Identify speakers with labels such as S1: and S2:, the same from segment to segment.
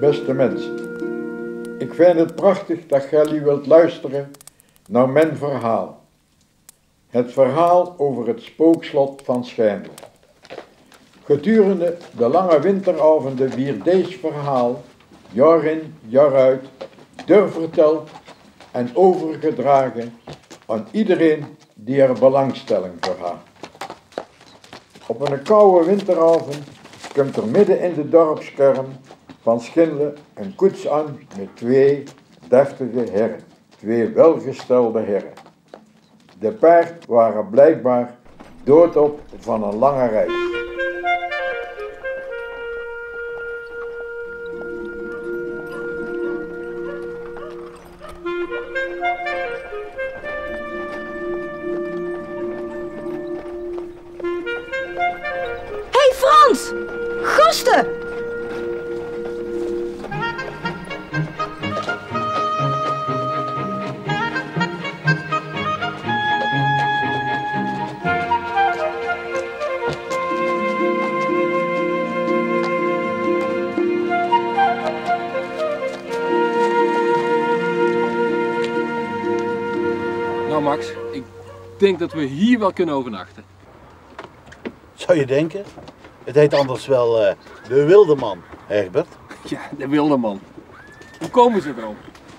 S1: beste mensen. Ik vind het prachtig dat jullie wilt luisteren naar mijn verhaal. Het verhaal over het spookslot van Schijndel. Gedurende de lange winteravonden werd deze verhaal jaar in, jaar uit doorverteld en overgedragen aan iedereen die er belangstelling voor had. Op een koude winteravond komt er midden in de dorpskern van Schindelen een koets aan met twee deftige heren, twee welgestelde heren. De paard waren blijkbaar doodop van een lange reis.
S2: Hey Frans! Gasten!
S3: Nou Max, ik denk dat we hier wel kunnen overnachten.
S4: Zou je denken? Het heet anders wel de Wildeman, Egbert.
S3: Ja, de wilde man. Hoe komen ze erop?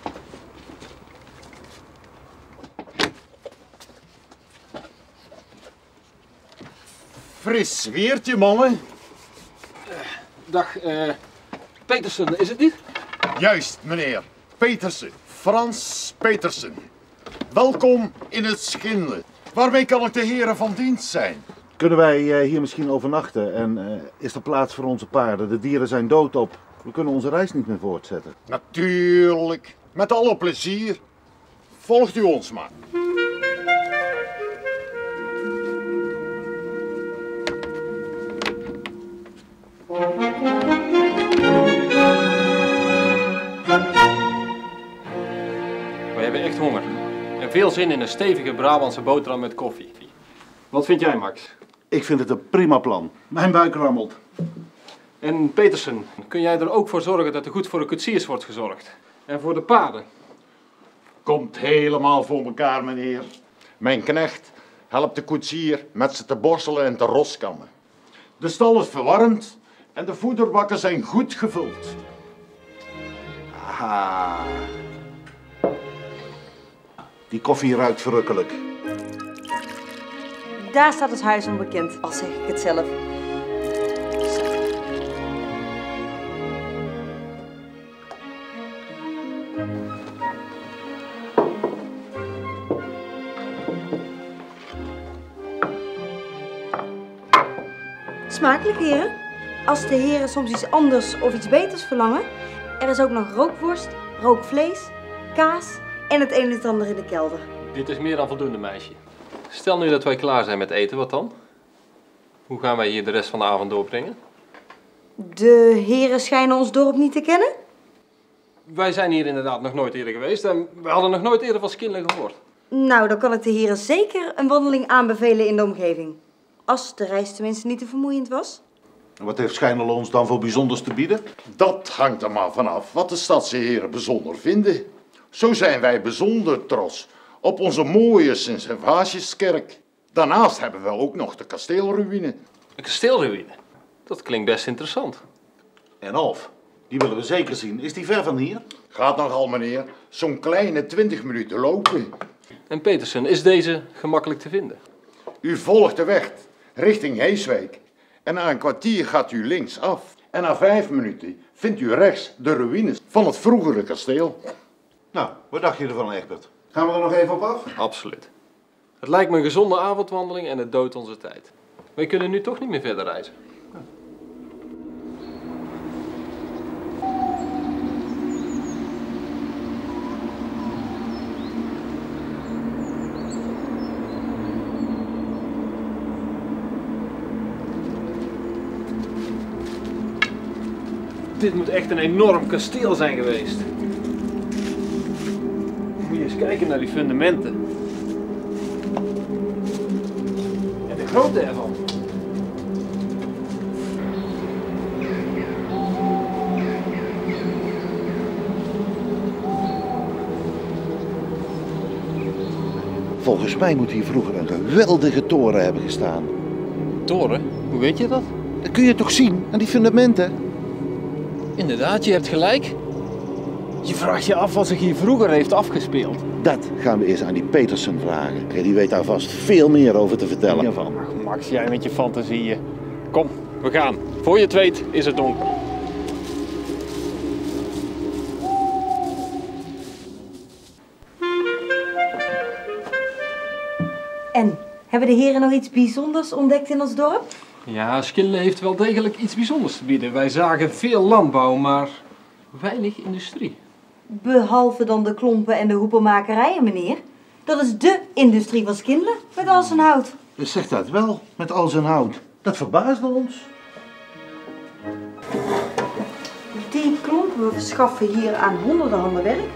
S5: Fris weertje, mannen.
S3: Dag, Petersen, is het niet?
S5: Juist, meneer. Petersen. Frans Petersen. Welkom in het Schindelen. Waarmee kan ik de heren van dienst zijn?
S4: Kunnen wij hier misschien overnachten en is er plaats voor onze paarden? De dieren zijn doodop. We kunnen onze reis niet meer voortzetten.
S5: Natuurlijk. Met alle plezier. Volgt u ons maar.
S3: We hebben echt honger. En veel zin in een stevige Brabantse boterham met koffie. Wat vind jij, Max?
S4: Ik vind het een prima plan. Mijn buik rammelt.
S3: En Petersen, kun jij er ook voor zorgen dat er goed voor de koetsiers wordt gezorgd? En voor de paarden?
S5: Komt helemaal voor elkaar, meneer. Mijn knecht helpt de koetsier met ze te borstelen en te roskammen. De stal is verwarmd en de voederbakken zijn goed gevuld.
S4: Aha. Die koffie ruikt verrukkelijk.
S2: Daar staat het huis onbekend, al zeg ik het zelf. Smakelijk, heren. Als de heren soms iets anders of iets beters verlangen, er is ook nog rookworst, rookvlees, kaas en het een en het ander in de kelder.
S3: Dit is meer dan voldoende, meisje. Stel nu dat wij klaar zijn met eten, wat dan? Hoe gaan wij hier de rest van de avond doorbrengen?
S2: De heren schijnen ons dorp niet te kennen?
S3: Wij zijn hier inderdaad nog nooit eerder geweest en we hadden nog nooit eerder van Schindelen gehoord.
S2: Nou, dan kan ik de heren zeker een wandeling aanbevelen in de omgeving. Als de reis tenminste niet te vermoeiend was.
S4: En wat heeft Schijndel ons dan voor bijzonders te bieden?
S5: Dat hangt er maar vanaf wat de stadse heren bijzonder vinden. Zo zijn wij bijzonder trots op onze mooie Sint-Servatiuskerk. Daarnaast hebben we ook nog de kasteelruïne.
S3: Een kasteelruïne? Dat klinkt best interessant.
S4: En of? Die willen we zeker zien. Is die ver van hier?
S5: Gaat nogal, meneer. Zo'n kleine 20 minuten lopen.
S3: En Petersen, is deze gemakkelijk te vinden?
S5: U volgt de weg richting Heeswijk. En na een kwartier gaat u links af. En na 5 minuten vindt u rechts de ruïnes van het vroegere kasteel.
S4: Nou, wat dacht je ervan, Egbert? Gaan we er nog even op af?
S3: Absoluut. Het lijkt me een gezonde avondwandeling en het doodt onze tijd. We kunnen nu toch niet meer verder reizen. Dit moet echt een enorm kasteel zijn geweest. Moet je eens kijken naar die fundamenten. En de grootte ervan.
S4: Volgens mij moet hier vroeger een geweldige toren hebben gestaan.
S3: Toren? Hoe weet je dat?
S4: Dat kun je toch zien aan die fundamenten?
S3: Inderdaad, je hebt gelijk. Je vraagt je af wat zich hier vroeger heeft afgespeeld.
S4: Dat gaan we eerst aan die Petersen vragen. Die weet daar vast veel meer over te vertellen.
S3: Ach, Max, jij met je fantasieën. Kom, we gaan. Voor je het weet is het donker.
S2: En, hebben de heren nog iets bijzonders ontdekt in ons dorp?
S3: Ja, Skinle heeft wel degelijk iets bijzonders te bieden. Wij zagen veel landbouw, maar weinig industrie.
S2: Behalve dan de klompen en de hoepelmakerijen, meneer. Dat is dé industrie van Skinle, met al zijn hout.
S4: Zeg dat wel, met al zijn hout. Dat verbaasde ons.
S2: Die klompen verschaffen hier aan honderden handen werk.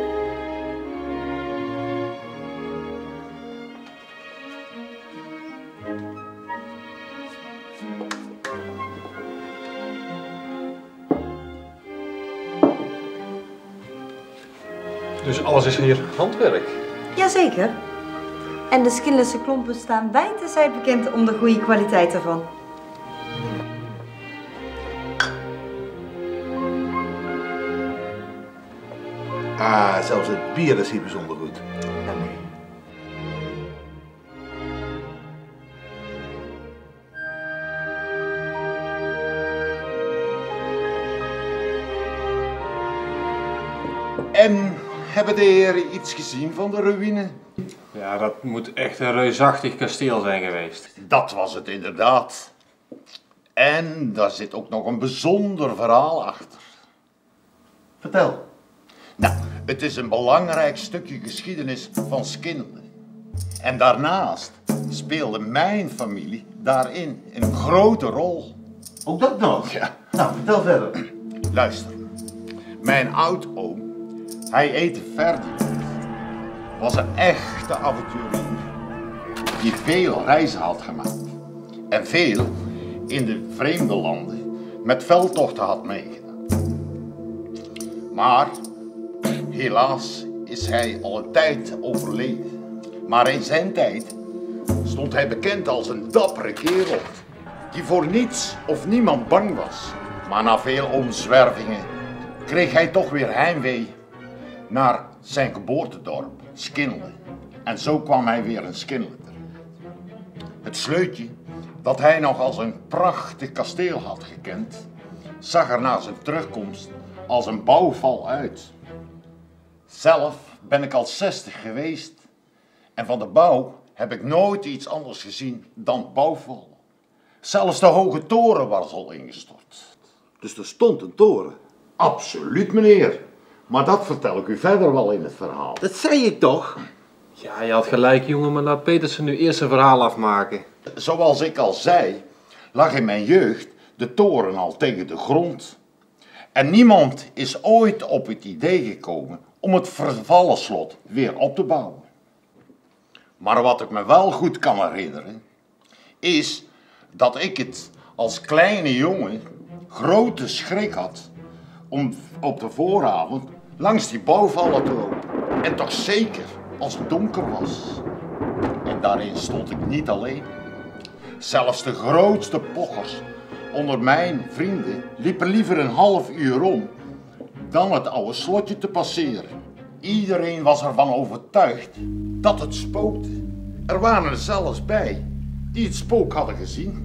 S3: Dus alles is hier handwerk.
S2: Jazeker. En de Skinlese klompen staan wijd en zijd bekend om de goede kwaliteit ervan.
S4: Ah, zelfs het bier is hier bijzonder goed.
S5: En hebben de heren iets gezien van de ruïne?
S3: Ja, dat moet echt een reusachtig kasteel zijn geweest.
S5: Dat was het inderdaad. En daar zit ook nog een bijzonder verhaal achter.
S4: Vertel.
S5: Nou, het is een belangrijk stukje geschiedenis van Skinle. En daarnaast speelde mijn familie daarin een grote rol.
S4: Ook dat nog?
S5: Ja.
S4: Nou, vertel verder.
S5: Luister, mijn oudoom, hij heette Ferdinand, was een echte avonturier die veel reizen had gemaakt en veel in de vreemde landen met veldtochten had meegedaan. Maar helaas is hij al een tijd overleden. Maar in zijn tijd stond hij bekend als een dappere kerel die voor niets of niemand bang was. Maar na veel omzwervingen kreeg hij toch weer heimwee naar zijn geboortedorp, Skinle. En zo kwam hij weer in Skinle terecht. Het sleutje, dat hij nog als een prachtig kasteel had gekend, zag er na zijn terugkomst als een bouwval uit. Zelf ben ik al 60 geweest en van de bouw heb ik nooit iets anders gezien dan bouwval. Zelfs de hoge toren was al ingestort.
S4: Dus er stond een toren.
S5: Absoluut, meneer. Maar dat vertel ik u verder wel in het verhaal.
S4: Dat zei ik toch?
S3: Ja, je had gelijk, jongen, maar laat Petersen nu eerst zijn verhaal afmaken.
S5: Zoals ik al zei, lag in mijn jeugd de toren al tegen de grond. En niemand is ooit op het idee gekomen om het vervallen slot weer op te bouwen. Maar wat ik me wel goed kan herinneren, is dat ik het als kleine jongen grote schrik had om op de vooravond langs die bouwvallen te lopen. En toch zeker als het donker was. En daarin stond ik niet alleen. Zelfs de grootste pochers onder mijn vrienden liepen liever een half uur om dan het oude slotje te passeren. Iedereen was ervan overtuigd dat het spookte. Er waren er zelfs bij die het spook hadden gezien.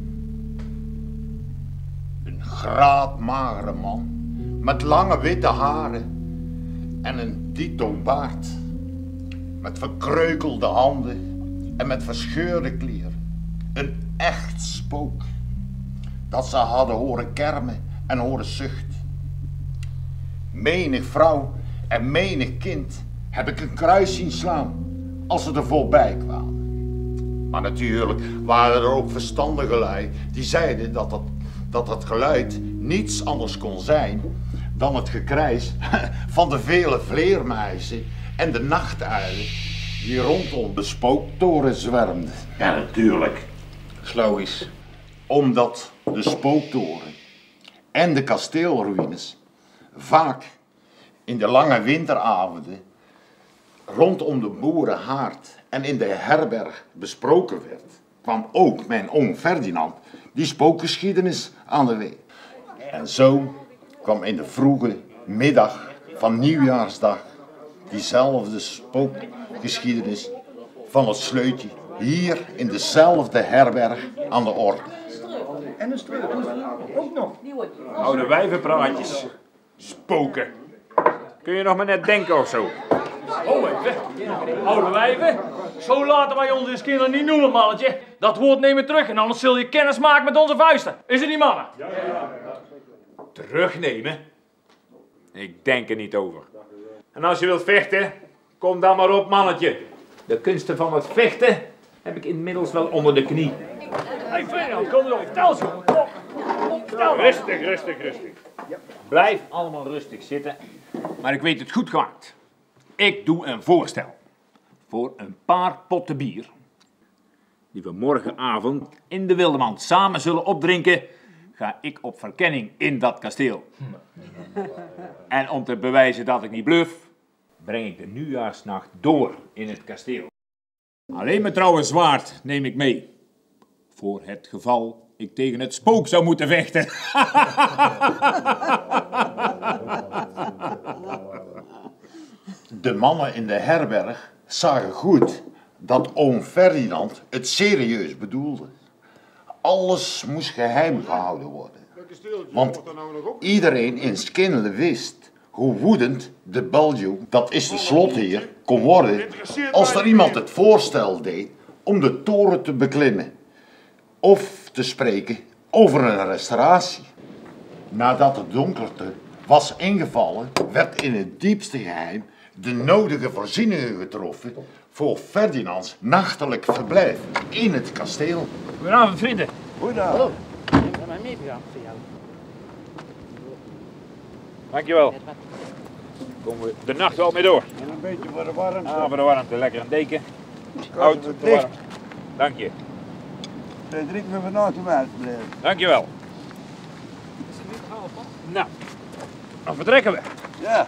S5: Een graadmagere man met lange witte haren en een dito baard. Met verkreukelde handen en met verscheurde kleren. Een echt spook. Dat ze hadden horen kermen en horen zuchten. Menig vrouw en menig kind heb ik een kruis zien slaan als ze er voorbij kwamen. Maar natuurlijk waren er ook verstandige lui die zeiden dat het geluid niets anders kon zijn dan het gekrijs van de vele vleermuizen en de nachtuilen die rondom de spooktoren zwermden.
S4: Ja, natuurlijk.
S3: Dat is logisch.
S5: Omdat de spooktoren en de kasteelruïnes vaak in de lange winteravonden rondom de boerenhaard en in de herberg besproken werd, kwam ook mijn oom Ferdinand die spookgeschiedenis aan de weg. En zo kwam in de vroege middag van nieuwjaarsdag diezelfde spookgeschiedenis van het sleutje hier in dezelfde herberg aan de orde.
S6: En een streuk ook nog.
S7: Oude wijvenpraatjes. Spoken. Kun je nog maar net denken of zo?
S8: Oh, even. Oude wijven. Zo laten wij ons als kinderen niet noemen, mannetje. Dat woord neem je terug en anders zul je kennis maken met onze vuisten. Is het niet, mannen? Ja.
S7: Terugnemen? Ik denk er niet over. En als je wilt vechten, kom dan maar op, mannetje. De kunsten van het vechten heb ik inmiddels wel onder de knie.
S8: Hey, Ferdinand, kom erop. Vertel eens, jongen. Kom. Vertel maar.
S7: Rustig. Blijf allemaal rustig zitten. Maar ik weet het goed gemaakt. Ik doe een voorstel. Voor een paar potten bier, die we morgenavond in de Wildeman samen zullen opdrinken, ga ik op verkenning in dat kasteel. En om te bewijzen dat ik niet bluf, breng ik de nieuwjaarsnacht door in het kasteel. Alleen mijn trouwe zwaard neem ik mee. Voor het geval ik tegen het spook zou moeten vechten.
S5: De mannen in de herberg zagen goed dat oom Ferdinand het serieus bedoelde. Alles moest geheim gehouden worden. Want iedereen in Skinnele wist hoe woedend de Baljuw, dat is de slotheer, kon worden als er iemand het voorstel deed om de toren te beklimmen of te spreken over een restauratie. Nadat de donkerte was ingevallen, werd in het diepste geheim de nodige voorzieningen getroffen voor Ferdinands nachtelijk verblijf in het kasteel.
S8: Goedenavond, vrienden.
S6: Goedenavond.
S8: Ik ben mij meegegaan voor jou.
S7: Dankjewel. Komen we de nacht wel mee door.
S6: En een beetje voor de warmte.
S7: Ah, voor de warmte, lekker een deken. Oud, voor de warmte. Dank je.
S6: Dan drinken we vanavond om uit te blijven.
S7: Dankjewel. Nou, dan vertrekken we.
S6: Ja.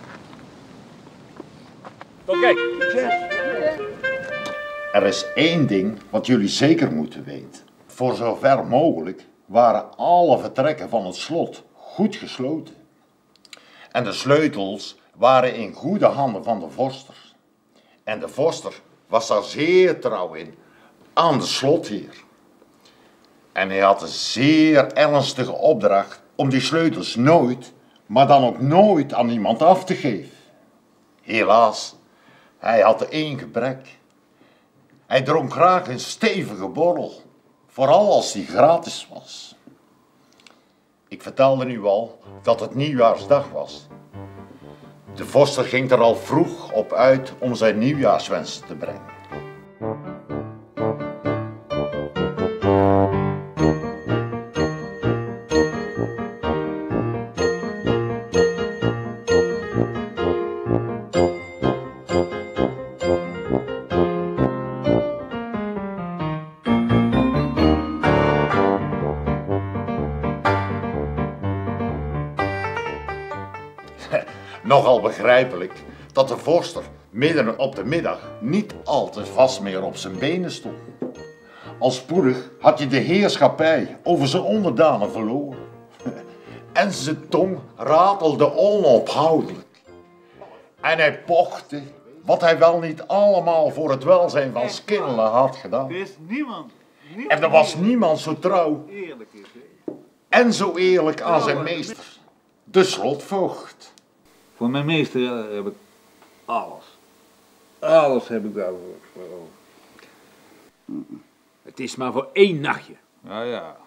S7: Oké.
S6: Succes.
S5: Er is één ding wat jullie zeker moeten weten. Voor zover mogelijk waren alle vertrekken van het slot goed gesloten. En de sleutels waren in goede handen van de vorster. En de vorster was daar zeer trouw in aan de slotheer. En hij had een zeer ernstige opdracht om die sleutels nooit, maar dan ook nooit aan iemand af te geven. Helaas, hij had één gebrek. Hij dronk graag een stevige borrel, vooral als die gratis was. Ik vertelde nu al dat het nieuwjaarsdag was. De vorster ging er al vroeg op uit om zijn nieuwjaarswensen te brengen. Nogal begrijpelijk dat de vorster midden op de middag niet al te vast meer op zijn benen stond. Al spoedig had hij de heerschappij over zijn onderdanen verloren. En zijn tong ratelde onophoudelijk. En hij pochte wat hij wel niet allemaal voor het welzijn van Skinnele had gedaan.
S6: Er is niemand.
S5: En er was niemand zo trouw
S6: Eerlijk is het.
S5: en zo eerlijk aan zijn meester, de slotvoogd.
S9: Voor mijn meester heb ik alles. Alles heb ik daarvoor.
S7: Het is maar voor 1 nachtje.
S9: Nou ja.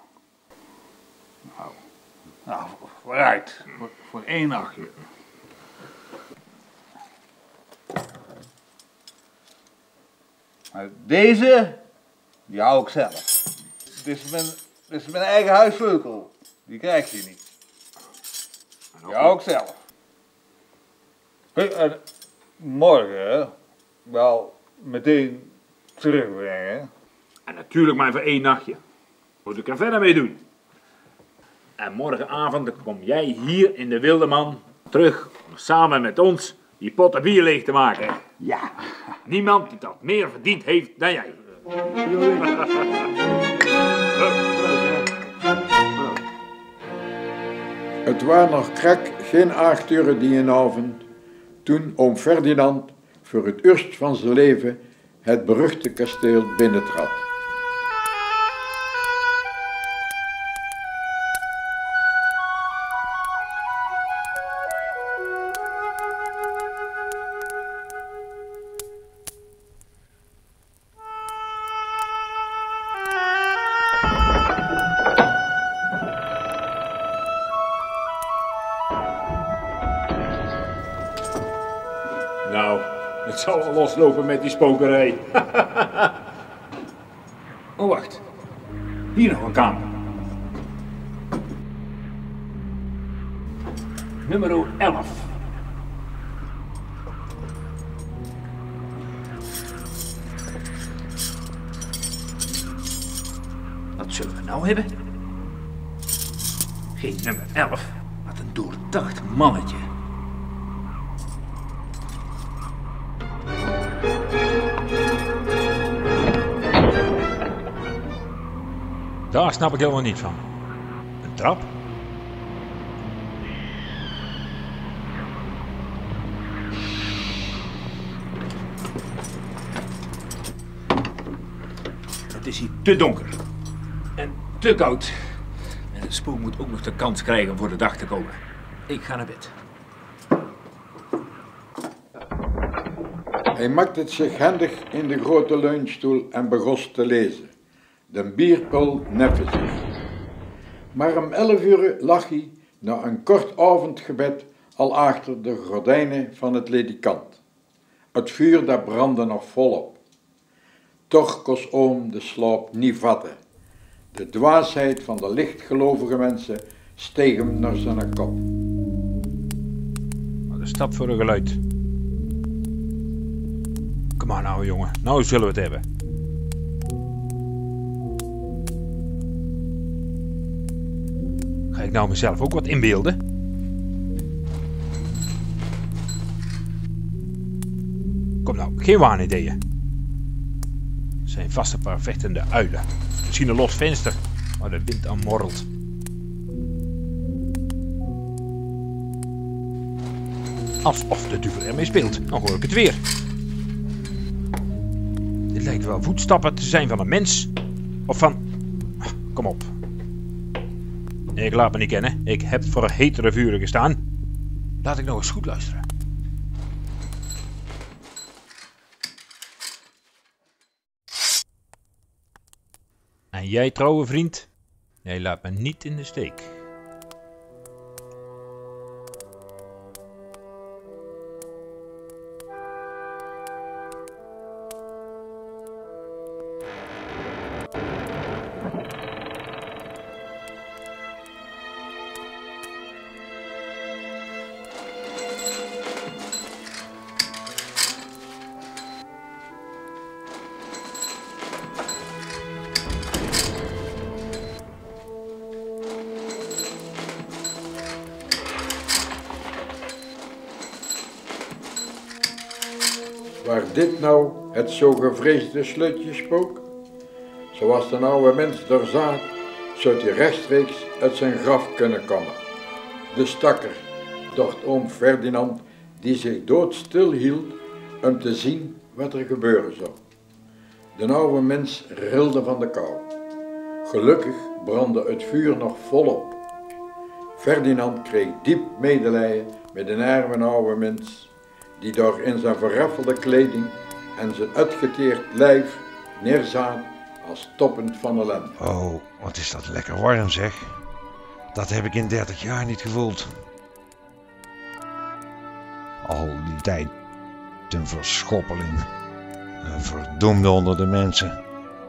S9: Nou, vooruit. Voor 1 nachtje. Maar deze, die hou ik zelf. Dit is mijn eigen huissleutel. Die krijg je niet. Die hou ik zelf. Hey, en morgen wel meteen terugbrengen.
S7: En natuurlijk maar voor 1 nachtje. Moet ik er verder mee doen. En morgenavond kom jij hier in de Wildeman terug om samen met ons die potten bier leeg te maken.
S6: Ja.
S7: Niemand die dat meer verdiend heeft dan jij.
S1: Het waren nog krek geen 8 uur die avond, toen oom Ferdinand voor het eerst van zijn leven het beruchte kasteel binnentrad.
S7: Nou, het zal wel loslopen met die spokerij. Oh, wacht. Hier nog een kamer. Nummer 11. Wat zullen we nou hebben? Geen nummer 11. Wat een doordacht mannetje.
S10: Daar snap ik helemaal niet van. Een trap?
S7: Het is hier te donker. En te koud. En het spook moet ook nog de kans krijgen om voor de dag te komen. Ik ga naar bed.
S1: Hij maakte het zich handig in de grote leunstoel en begon te lezen. De bierpul neffe zich. Maar om 11 uur lag hij, na een kort avondgebed, al achter de gordijnen van het ledikant. Het vuur dat brandde nog volop. Toch kost oom de slaap niet vatten. De dwaasheid van de lichtgelovige mensen steeg hem naar zijn kop.
S10: Wat een stap voor een geluid. Kom maar nou jongen, nou zullen we het hebben. Ga ik nou mezelf ook wat inbeelden? Kom nou, geen waanideeën. Het zijn vast een paar vechtende uilen. Misschien een los venster waar de wind aan morrelt. Alsof de duivel ermee speelt, dan hoor ik het weer. Dit lijkt wel voetstappen te zijn van een mens. Of van... Kom op. Ik laat me niet kennen. Ik heb voor hetere vuren gestaan. Laat ik nou eens goed luisteren. En jij, trouwe vriend? Jij laat me niet in de steek.
S1: Waar dit nou het zo gevreesde slutjespook? Zoals de oude mens daar zat, zou hij rechtstreeks uit zijn graf kunnen komen. De stakker, dacht oom Ferdinand, die zich doodstil hield om te zien wat er gebeuren zou. De oude mens rilde van de kou. Gelukkig brandde het vuur nog volop. Ferdinand kreeg diep medelijden met een arme oude mens, die daar in zijn verraffelde kleding en zijn uitgeteerd lijf neerzat als toppend van ellende.
S11: Oh, wat is dat lekker warm zeg. Dat heb ik in 30 jaar niet gevoeld. Al die tijd een verschoppeling. Een verdoemde onder de mensen.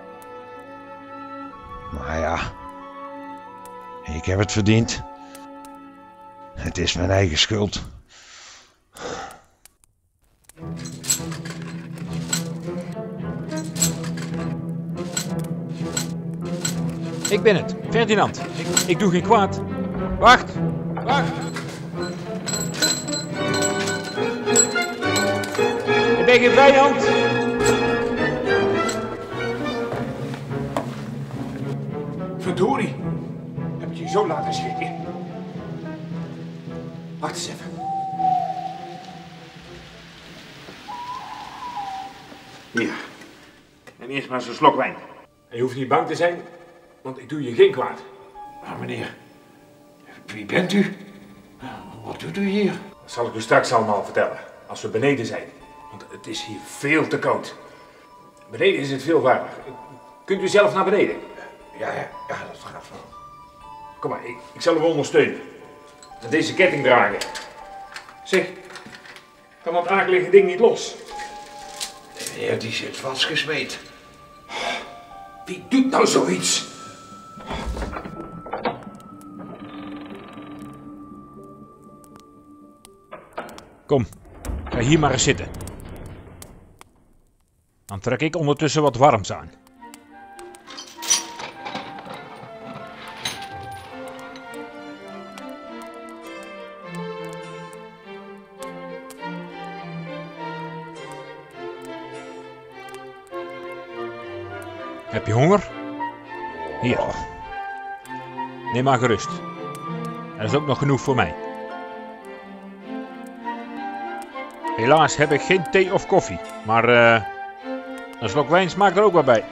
S11: Maar ja, ik heb het verdiend. Het is mijn eigen schuld.
S10: Ik ben het, Ferdinand. Ik doe geen kwaad. Wacht, wacht. ben geen vijand.
S7: Verdorie. Heb je je zo laten schrikken? Wacht eens even. Hier. En eerst maar zo'n slok wijn. En je hoeft niet bang te zijn, want ik doe je geen kwaad.
S11: Maar meneer, wie bent u? Wat doet u hier?
S7: Dat zal ik u straks allemaal vertellen, als we beneden zijn. Want het is hier veel te koud. Beneden is het veel warmer. Kunt u zelf naar beneden?
S11: Ja, dat gaat wel.
S7: Kom maar, ik zal u ondersteunen. Met deze ketting dragen. Zeg, kan dat akelige ding niet los?
S11: Meneer, die zit vastgesmeed.
S7: Wie doet nou zoiets?
S10: Kom, ga hier maar eens zitten. Dan trek ik ondertussen wat warms aan. Heb je honger? Hier. Neem maar gerust. Er is ook nog genoeg voor mij. Helaas heb ik geen thee of koffie, maar een slok wijn smaakt er ook wel bij.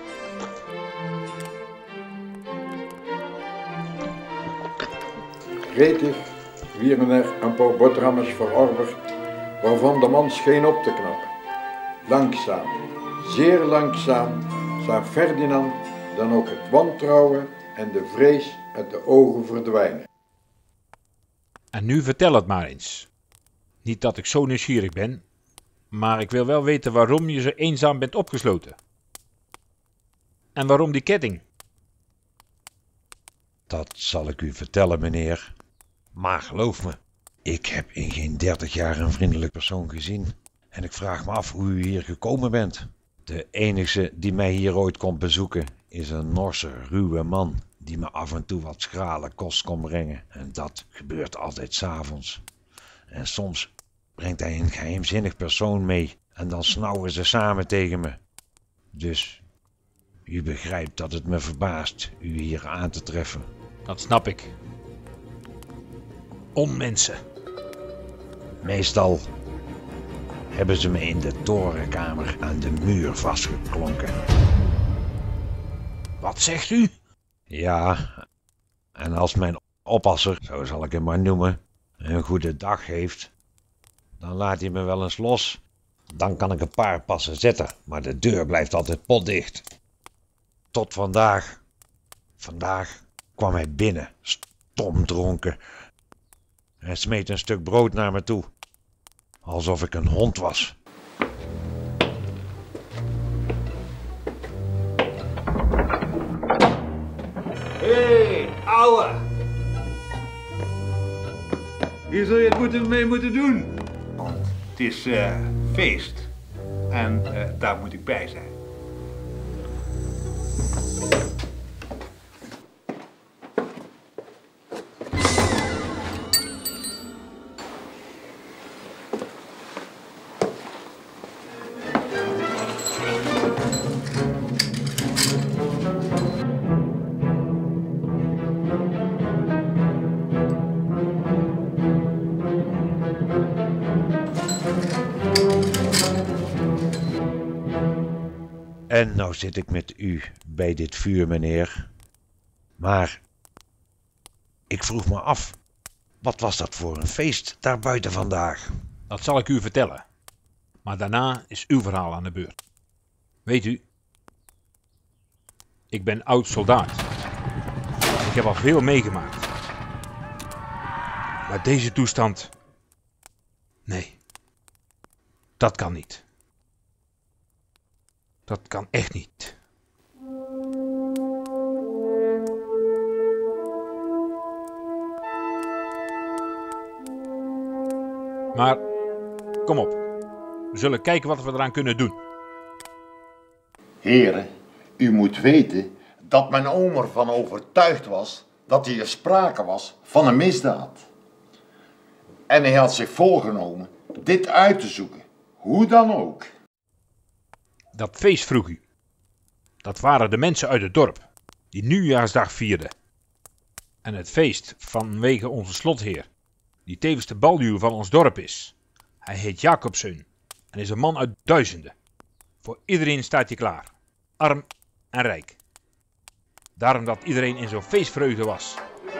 S1: Gretig wieren er een paar boterhammen verorberd, waarvan de man scheen op te knappen. Langzaam, zeer langzaam, zag Ferdinand dan ook het wantrouwen en de vrees uit de ogen verdwijnen.
S10: En nu vertel het maar eens. Niet dat ik zo nieuwsgierig ben, maar ik wil wel weten waarom je zo eenzaam bent opgesloten. En waarom die ketting?
S11: Dat zal ik u vertellen, meneer. Maar geloof me, ik heb in geen 30 jaar een vriendelijk persoon gezien. En ik vraag me af hoe u hier gekomen bent. De enige die mij hier ooit komt bezoeken is een Norse, ruwe man die me af en toe wat schrale kost kon brengen. En dat gebeurt altijd 's avonds. En soms brengt hij een geheimzinnig persoon mee en dan snauwen ze samen tegen me. Dus u begrijpt dat het me verbaast u hier aan te treffen.
S10: Dat snap ik. Onmensen.
S11: Meestal hebben ze me in de torenkamer aan de muur vastgeklonken.
S10: Wat zegt u?
S11: Ja, en als mijn oppasser, zo zal ik hem maar noemen, een goede dag heeft, dan laat hij me wel eens los. Dan kan ik een paar passen zetten, maar de deur blijft altijd potdicht. Tot vandaag. Vandaag kwam hij binnen, stomdronken. Hij smeet een stuk brood naar me toe, alsof ik een hond was.
S9: Hé, ouwe!
S6: Hier zul je het mee moeten doen.
S9: Want het is feest. En daar moet ik bij zijn.
S11: En nou zit ik met u bij dit vuur, meneer. Maar ik vroeg me af, wat was dat voor een feest daar buiten vandaag?
S10: Dat zal ik u vertellen. Maar daarna is uw verhaal aan de beurt. Weet u, ik ben oud soldaat. Ik heb al veel meegemaakt. Maar deze toestand... Nee, dat kan niet. Dat kan echt niet. Maar, kom op. We zullen kijken wat we eraan kunnen doen.
S5: Heren, u moet weten dat mijn oom ervan overtuigd was dat hier sprake was van een misdaad. En hij had zich voorgenomen dit uit te zoeken, Hoe dan ook.
S10: Dat feest vroeg u. Dat waren de mensen uit het dorp, die nieuwjaarsdag vierden. En het feest vanwege onze slotheer, die tevens de baljuw van ons dorp is. Hij heet Jacobsen en is een man uit duizenden. Voor iedereen staat hij klaar, arm en rijk. Daarom dat iedereen in zo'n feestvreugde was.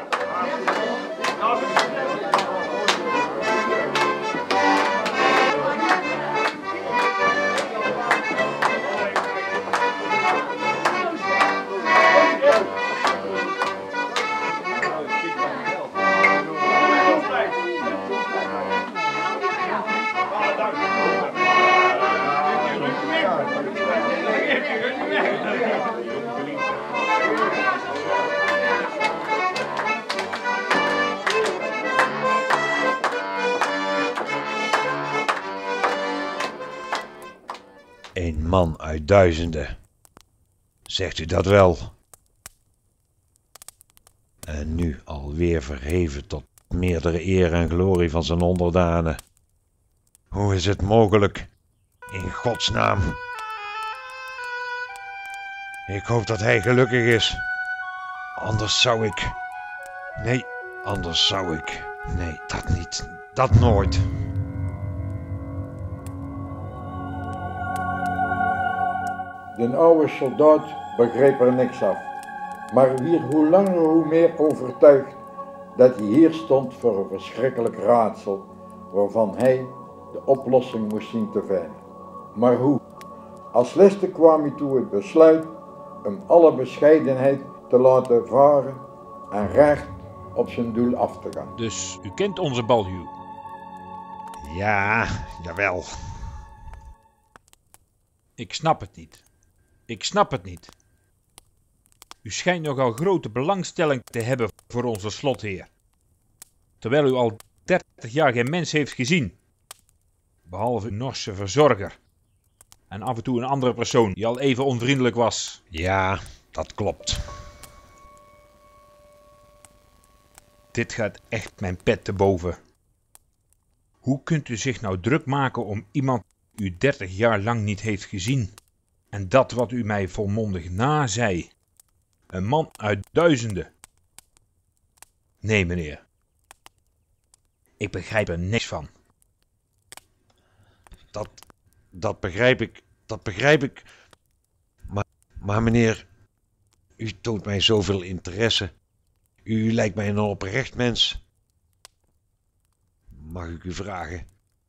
S11: Een man uit duizenden. Zegt u dat wel? En nu alweer verheven tot meerdere eer en glorie van zijn onderdanen. Hoe is het mogelijk? In Gods naam. Ik hoop dat hij gelukkig is. Anders zou ik... Nee, anders zou ik... Nee, dat niet. Dat nooit.
S1: De oude soldaat begreep er niks af, maar wier hoe langer hoe meer overtuigd dat hij hier stond voor een verschrikkelijk raadsel waarvan hij de oplossing moest zien te vinden. Maar hoe? Als leste kwam hij toe het besluit om alle bescheidenheid te laten varen en recht op zijn doel af te gaan.
S10: Dus u kent onze baljuw?
S11: Ja, jawel.
S10: Ik snap het niet. Ik snap het niet. U schijnt nogal grote belangstelling te hebben voor onze slotheer. Terwijl u al 30 jaar geen mens heeft gezien. Behalve uw Norse verzorger. En af en toe een andere persoon die al even onvriendelijk was.
S11: Ja, dat klopt.
S10: Dit gaat echt mijn pet te boven. Hoe kunt u zich nou druk maken om iemand die u 30 jaar lang niet heeft gezien? En dat wat u mij volmondig nazei. Een man uit duizenden. Nee, meneer. Ik begrijp er niks van.
S11: Dat begrijp ik. Maar meneer, u toont mij zoveel interesse. U lijkt mij een oprecht mens. Mag ik u vragen?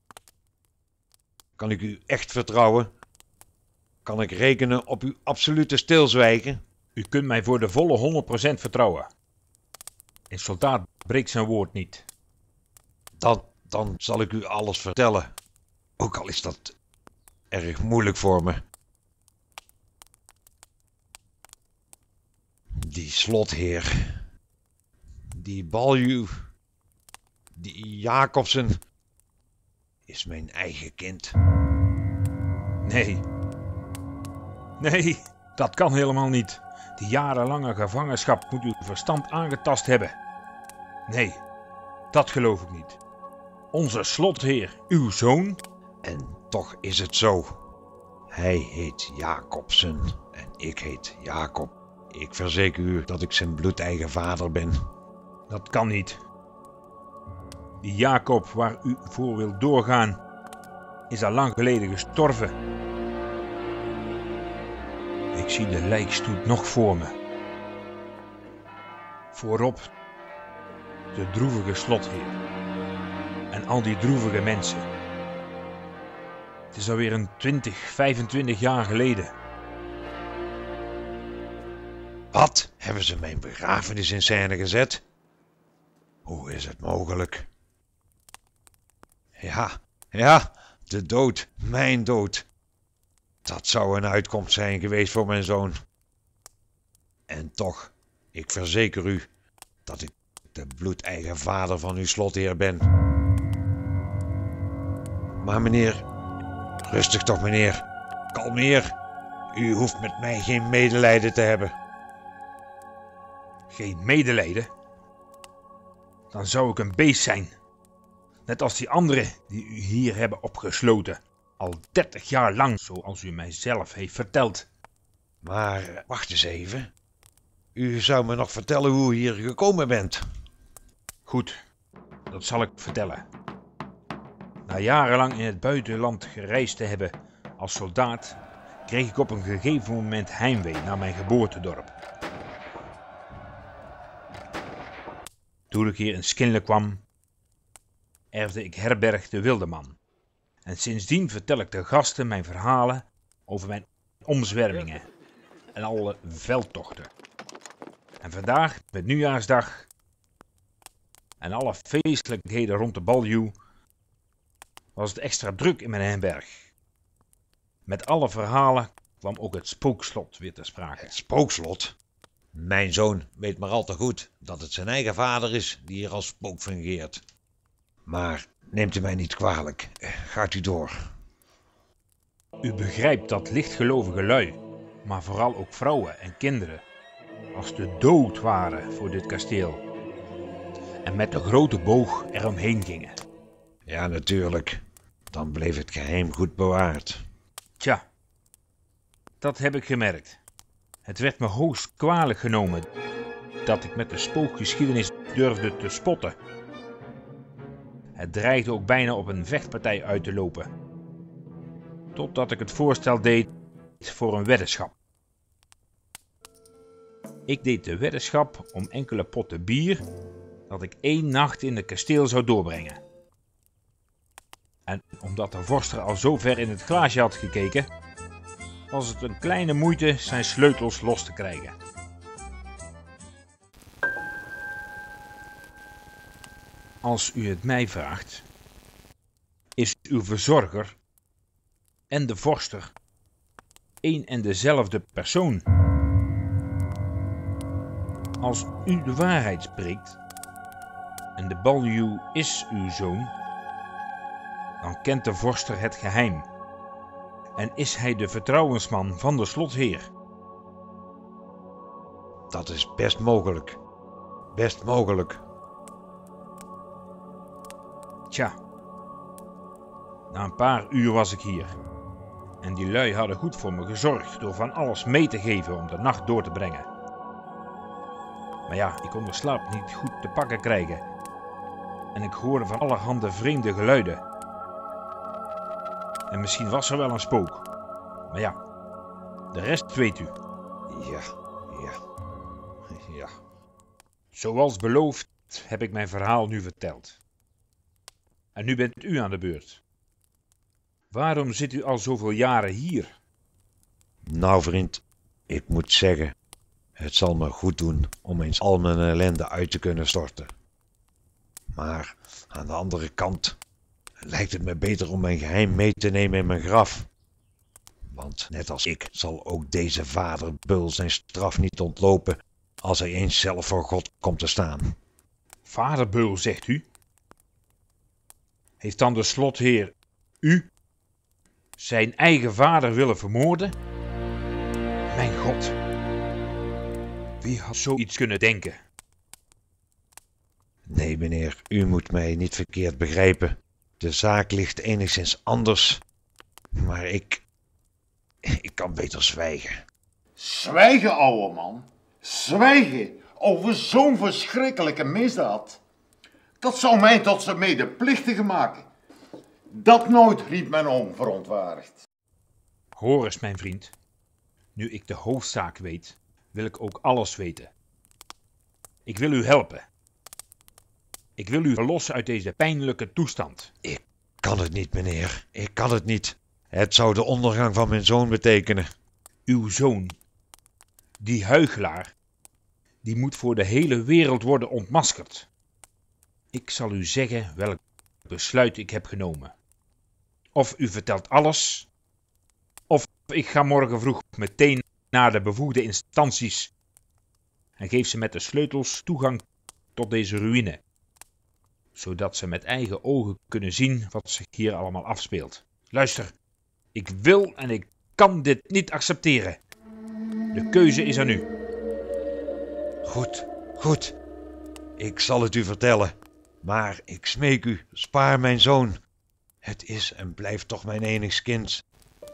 S11: Kan ik u echt vertrouwen? Kan ik rekenen op uw absolute stilzwijgen?
S10: U kunt mij voor de volle 100% vertrouwen. Een soldaat breekt zijn woord niet.
S11: Dan zal ik u alles vertellen. Ook al is dat erg moeilijk voor me. Die slotheer. Die baljuw. Die Jacobsen. Is mijn eigen kind.
S10: Nee, dat kan helemaal niet. Die jarenlange gevangenschap moet uw verstand aangetast hebben. Nee, dat geloof ik niet. Onze slotheer, uw zoon?
S11: En toch is het zo. Hij heet Jacobsen en ik heet Jacob. Ik verzeker u dat ik zijn bloedeigen vader ben.
S10: Dat kan niet. Die Jacob waar u voor wilt doorgaan, is al lang geleden gestorven. Ik zie de lijkstoet nog voor me. Voorop de droevige slotheer. En al die droevige mensen. Het is alweer een 20, 25 jaar geleden.
S11: Wat? Hebben ze mijn begrafenis in scène gezet? Hoe is het mogelijk? Ja, de dood, mijn dood. Dat zou een uitkomst zijn geweest voor mijn zoon. En toch, ik verzeker u dat ik de bloedeigen vader van uw slotheer ben. Maar meneer, rustig toch meneer, kalmeer. U hoeft met mij geen medelijden te hebben.
S10: Geen medelijden? Dan zou ik een beest zijn. Net als die anderen die u hier hebben opgesloten. Al 30 jaar lang, zoals u mij zelf heeft verteld.
S11: Maar wacht eens even. U zou me nog vertellen hoe u hier gekomen bent.
S10: Goed, dat zal ik vertellen. Na jarenlang in het buitenland gereisd te hebben als soldaat, kreeg ik op een gegeven moment heimwee naar mijn geboortedorp. Toen ik hier in Skinle kwam, erfde ik herberg de Wildeman. En sindsdien vertel ik de gasten mijn verhalen over mijn omzwervingen en alle veldtochten. En vandaag, met nieuwjaarsdag en alle feestelijkheden rond de baljuw, was het extra druk in mijn herberg. Met alle verhalen kwam ook het spookslot weer te sprake.
S11: Het spookslot? Mijn zoon weet maar al te goed dat het zijn eigen vader is die hier als spook fungeert. Maar neemt u mij niet kwalijk. Gaat u door.
S10: U begrijpt dat lichtgelovige lui, maar vooral ook vrouwen en kinderen, als de dood waren voor dit kasteel. En met de grote boog eromheen gingen.
S11: Ja, natuurlijk. Dan bleef het geheim goed bewaard.
S10: Tja, dat heb ik gemerkt. Het werd me hoogst kwalijk genomen dat ik met de spookgeschiedenis durfde te spotten. Het dreigde ook bijna op een vechtpartij uit te lopen. Totdat ik het voorstel deed voor een weddenschap. Ik deed de weddenschap om enkele potten bier dat ik 1 nacht in het kasteel zou doorbrengen. En omdat de vorst er al zo ver in het glaasje had gekeken, was het een kleine moeite zijn sleutels los te krijgen. Als u het mij vraagt, is uw verzorger en de vorster één en dezelfde persoon. Als u de waarheid spreekt en de baljuw is uw zoon, dan kent de vorster het geheim en is hij de vertrouwensman van de slotheer.
S11: Dat is best mogelijk. Best mogelijk.
S10: Tja, na een paar uur was ik hier. En die lui hadden goed voor me gezorgd door van alles mee te geven om de nacht door te brengen. Maar ja, ik kon de slaap niet goed te pakken krijgen. En ik hoorde van allerhande vreemde geluiden. En misschien was er wel een spook. Maar ja, de rest weet u.
S11: Ja.
S10: Zoals beloofd heb ik mijn verhaal nu verteld. En nu bent u aan de beurt. Waarom zit u al zoveel jaren hier?
S11: Nou vriend, ik moet zeggen, het zal me goed doen om eens al mijn ellende uit te kunnen storten. Maar aan de andere kant lijkt het me beter om mijn geheim mee te nemen in mijn graf. Want net als ik zal ook deze vader Beul zijn straf niet ontlopen als hij eens zelf voor God komt te staan.
S10: Vader Beul, zegt u? Heeft dan de slotheer u, zijn eigen vader, willen vermoorden? Mijn God, wie had zoiets kunnen denken?
S11: Nee meneer, u moet mij niet verkeerd begrijpen. De zaak ligt enigszins anders. Maar ik kan beter zwijgen.
S5: Zwijgen, ouwe man. Zwijgen over zo'n verschrikkelijke misdaad. Dat zou mij tot zijn medeplichtige maken. Dat nooit, riep men om, verontwaardigd.
S10: Hoor eens, mijn vriend. Nu ik de hoofdzaak weet, wil ik ook alles weten. Ik wil u helpen. Ik wil u verlossen uit deze pijnlijke toestand.
S11: Ik kan het niet, meneer. Ik kan het niet. Het zou de ondergang van mijn zoon betekenen.
S10: Uw zoon, die huichelaar, die moet voor de hele wereld worden ontmaskerd. Ik zal u zeggen welk besluit ik heb genomen. Of u vertelt alles, of ik ga morgen vroeg meteen naar de bevoegde instanties en geef ze met de sleutels toegang tot deze ruïne, zodat ze met eigen ogen kunnen zien wat zich hier allemaal afspeelt. Luister, ik wil en ik kan dit niet accepteren. De keuze is aan u.
S11: Goed. Ik zal het u vertellen. Maar ik smeek u, spaar mijn zoon. Het is en blijft toch mijn enigst kind.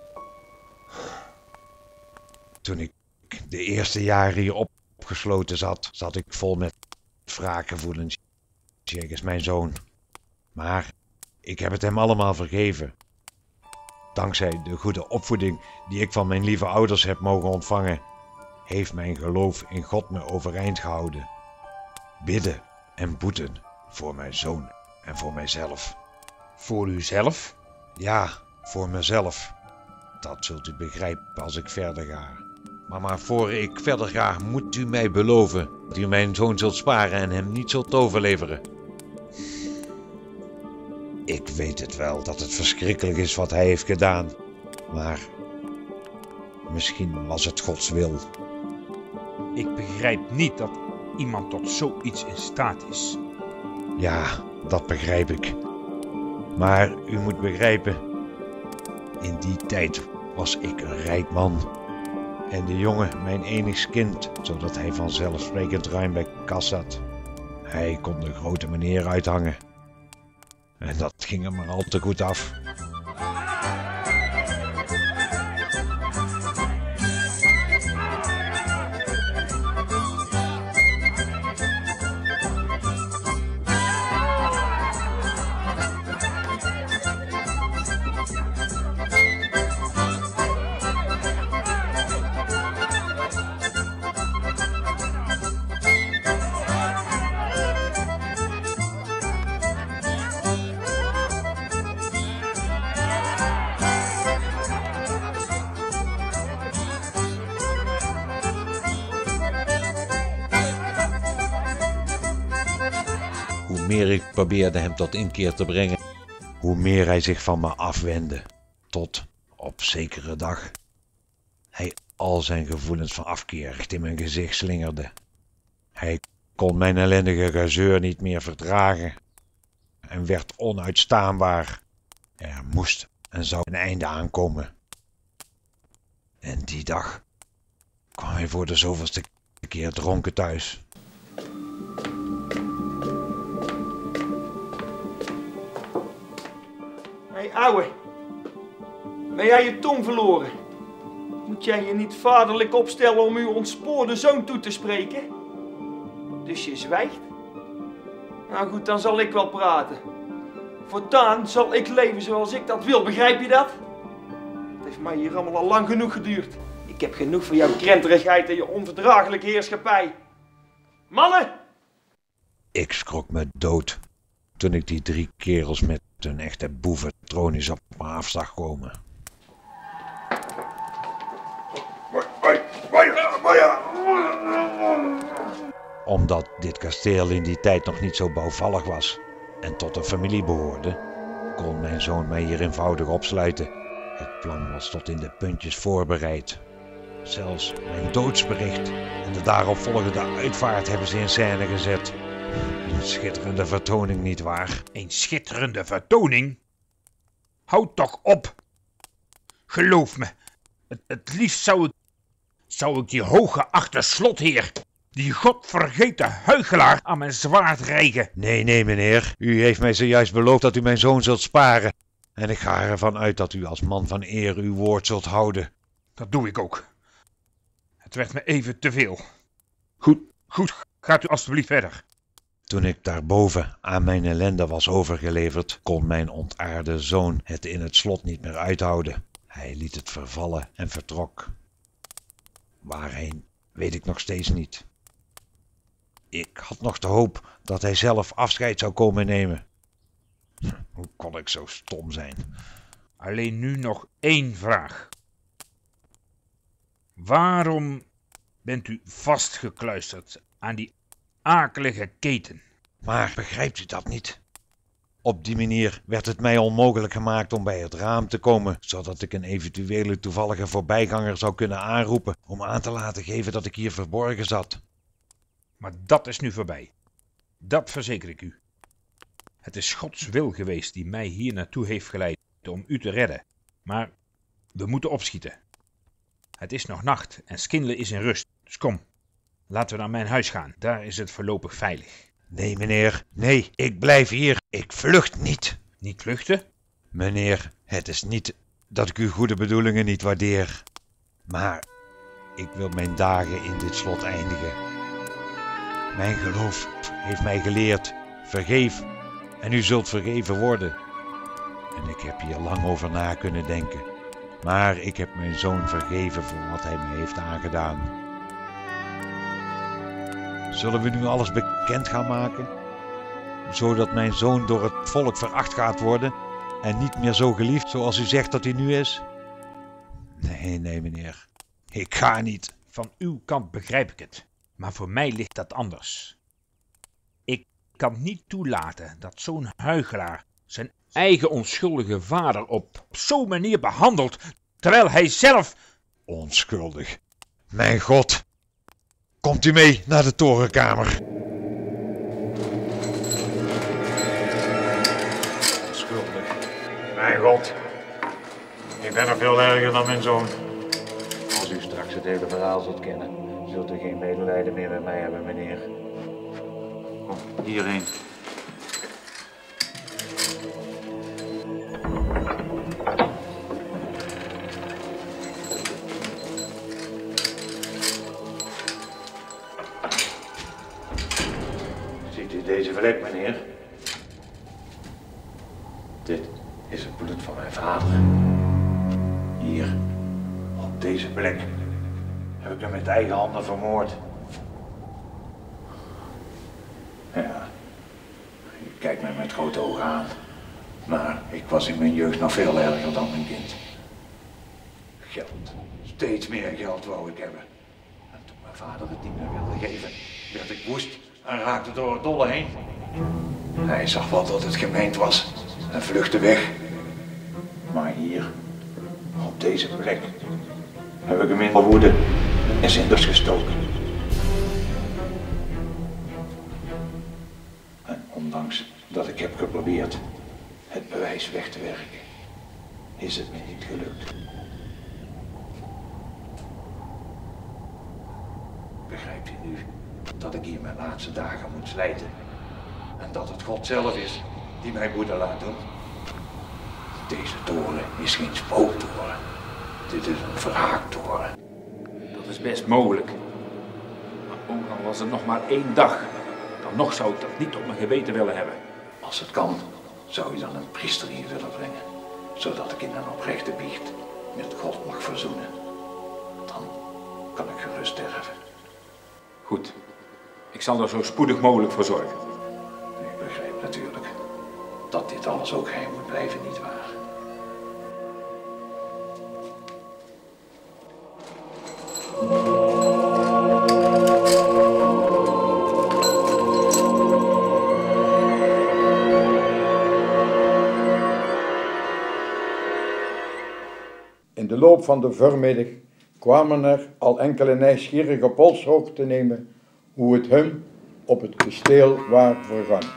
S11: Toen ik de eerste jaren hier opgesloten zat ik vol met wraakgevoelens jegens mijn zoon. Maar ik heb het hem allemaal vergeven. Dankzij de goede opvoeding die ik van mijn lieve ouders heb mogen ontvangen, heeft mijn geloof in God me overeind gehouden. Bidden en boeten voor mijn zoon en voor mijzelf.
S10: Voor uzelf?
S11: Ja, voor mezelf. Dat zult u begrijpen als ik verder ga. Maar voor ik verder ga, moet u mij beloven dat u mijn zoon zult sparen en hem niet zult overleveren. Ik weet het wel dat het verschrikkelijk is wat hij heeft gedaan, maar misschien was het Gods wil.
S10: Ik begrijp niet dat iemand tot zoiets in staat is.
S11: Ja, dat begrijp ik. Maar u moet begrijpen, in die tijd was ik een rijk man. En de jongen mijn enigst kind, zodat hij vanzelfsprekend ruim bij kas zat. Hij kon de grote meneer uithangen. En dat ging hem maar al te goed af. Hoe meer ik probeerde hem tot inkeer te brengen, hoe meer hij zich van me afwendde. Tot op zekere dag hij al zijn gevoelens van afkeer recht in mijn gezicht slingerde. Hij kon mijn ellendige gezeur niet meer verdragen en werd onuitstaanbaar. Er moest en zou een einde aankomen. En die dag kwam hij voor de zoveelste keer dronken thuis.
S12: Hé, ouwe. Ben jij je tong verloren? Moet jij je niet vaderlijk opstellen om uw ontspoorde zoon toe te spreken? Dus je zwijgt? Nou goed, dan zal ik wel praten. Voortaan zal ik leven zoals ik dat wil, begrijp je dat? Het heeft mij hier allemaal al lang genoeg geduurd. Ik heb genoeg van jouw krenterigheid en je onverdraaglijke heerschappij. Mannen!
S11: Ik schrok me dood toen ik die 3 kerels met hun echte boeven tronisch op me af zag komen. Omdat dit kasteel in die tijd nog niet zo bouwvallig was en tot de familie behoorde, kon mijn zoon mij hier eenvoudig opsluiten. Het plan was tot in de puntjes voorbereid. Zelfs mijn doodsbericht en de daaropvolgende uitvaart hebben ze in scène gezet. Een schitterende vertoning, nietwaar?
S10: Een schitterende vertoning? Houd toch op! Geloof me, het liefst zou ik die hooggeachte slotheer, die godvergeten huichelaar, aan mijn zwaard rijgen.
S11: Nee, meneer. U heeft mij zojuist beloofd dat u mijn zoon zult sparen. En ik ga ervan uit dat u als man van eer uw woord zult houden.
S10: Dat doe ik ook. Het werd me even te veel. Goed, gaat u alstublieft verder.
S11: Toen ik daarboven aan mijn ellende was overgeleverd, kon mijn ontaarde zoon het in het slot niet meer uithouden. Hij liet het vervallen en vertrok. Waarheen, weet ik nog steeds niet. Ik had nog de hoop dat hij zelf afscheid zou komen nemen. Hoe kon ik zo stom zijn?
S10: Alleen nu nog 1 vraag. Waarom bent u vastgekluisterd aan die akelige keten?
S11: Maar begrijpt u dat niet? Op die manier werd het mij onmogelijk gemaakt om bij het raam te komen, zodat ik een eventuele toevallige voorbijganger zou kunnen aanroepen om aan te laten geven dat ik hier verborgen zat.
S10: Maar dat is nu voorbij. Dat verzeker ik u. Het is Gods wil geweest die mij hier naartoe heeft geleid om u te redden. Maar we moeten opschieten. Het is nog nacht en Skinle is in rust. Dus kom, laten we naar mijn huis gaan. Daar is het voorlopig veilig.
S11: Nee, meneer. Nee, ik blijf hier. Ik vlucht niet.
S10: Niet vluchten?
S11: Meneer, het is niet dat ik uw goede bedoelingen niet waardeer. Maar ik wil mijn dagen in dit slot eindigen. Mijn geloof heeft mij geleerd, vergeef en u zult vergeven worden. En ik heb hier lang over na kunnen denken. Maar ik heb mijn zoon vergeven voor wat hij mij heeft aangedaan. Zullen we nu alles bekend gaan maken? Zodat mijn zoon door het volk veracht gaat worden en niet meer zo geliefd zoals u zegt dat hij nu is? Nee, meneer. Ik ga niet.
S10: Van uw kant begrijp ik het, maar voor mij ligt dat anders. Ik kan niet toelaten dat zo'n huichelaar zijn eigen onschuldige vader op zo'n manier behandelt, terwijl hij zelf...
S11: Onschuldig. Mijn God. Komt u mee naar de torenkamer.
S5: Onschuldig. Mijn God. Ik ben nog veel erger dan mijn zoon.
S9: Als u straks het hele verhaal zult kennen, zult u geen medelijden meer met mij hebben, meneer. Kom, hierheen. Ziet u deze vlek, meneer? Dit is het bloed van mijn vader. Hier, op deze plek, heb ik hem met eigen handen vermoord. Ja, je kijkt mij met grote ogen aan. Maar ik was in mijn jeugd nog veel erger dan mijn kind. Geld, steeds meer geld wou ik hebben. En toen mijn vader het niet meer wilde geven, werd ik woest en raakte door het dolle heen. Hij zag wel dat het gemeend was en vluchtte weg. Maar hier, op deze plek, heb ik hem in woede en zinders gestoken. En ondanks dat ik heb geprobeerd het bewijs weg te werken, is het me niet gelukt. Begrijpt u nu dat ik hier mijn laatste dagen moet slijten? En dat het God zelf is die mij woede laat doen? Deze toren is geen spooktoren. Dit is een wraaktoren.
S7: Dat is best mogelijk. Maar ook al was het nog maar 1 dag, dan nog zou ik dat niet op mijn geweten willen hebben.
S5: Als het kan, zou je dan een priester hier willen brengen, zodat ik in een oprechte biecht met God mag verzoenen. Dan kan ik gerust sterven.
S7: Goed. Ik zal er zo spoedig mogelijk voor zorgen.
S5: U begrijpt natuurlijk dat dit alles ook geheim moet blijven, nietwaar?
S1: In de loop van de voormiddag kwamen er al enkele nieuwsgierigen op polshoogte te nemen hoe het hem op het kasteel was vergaan.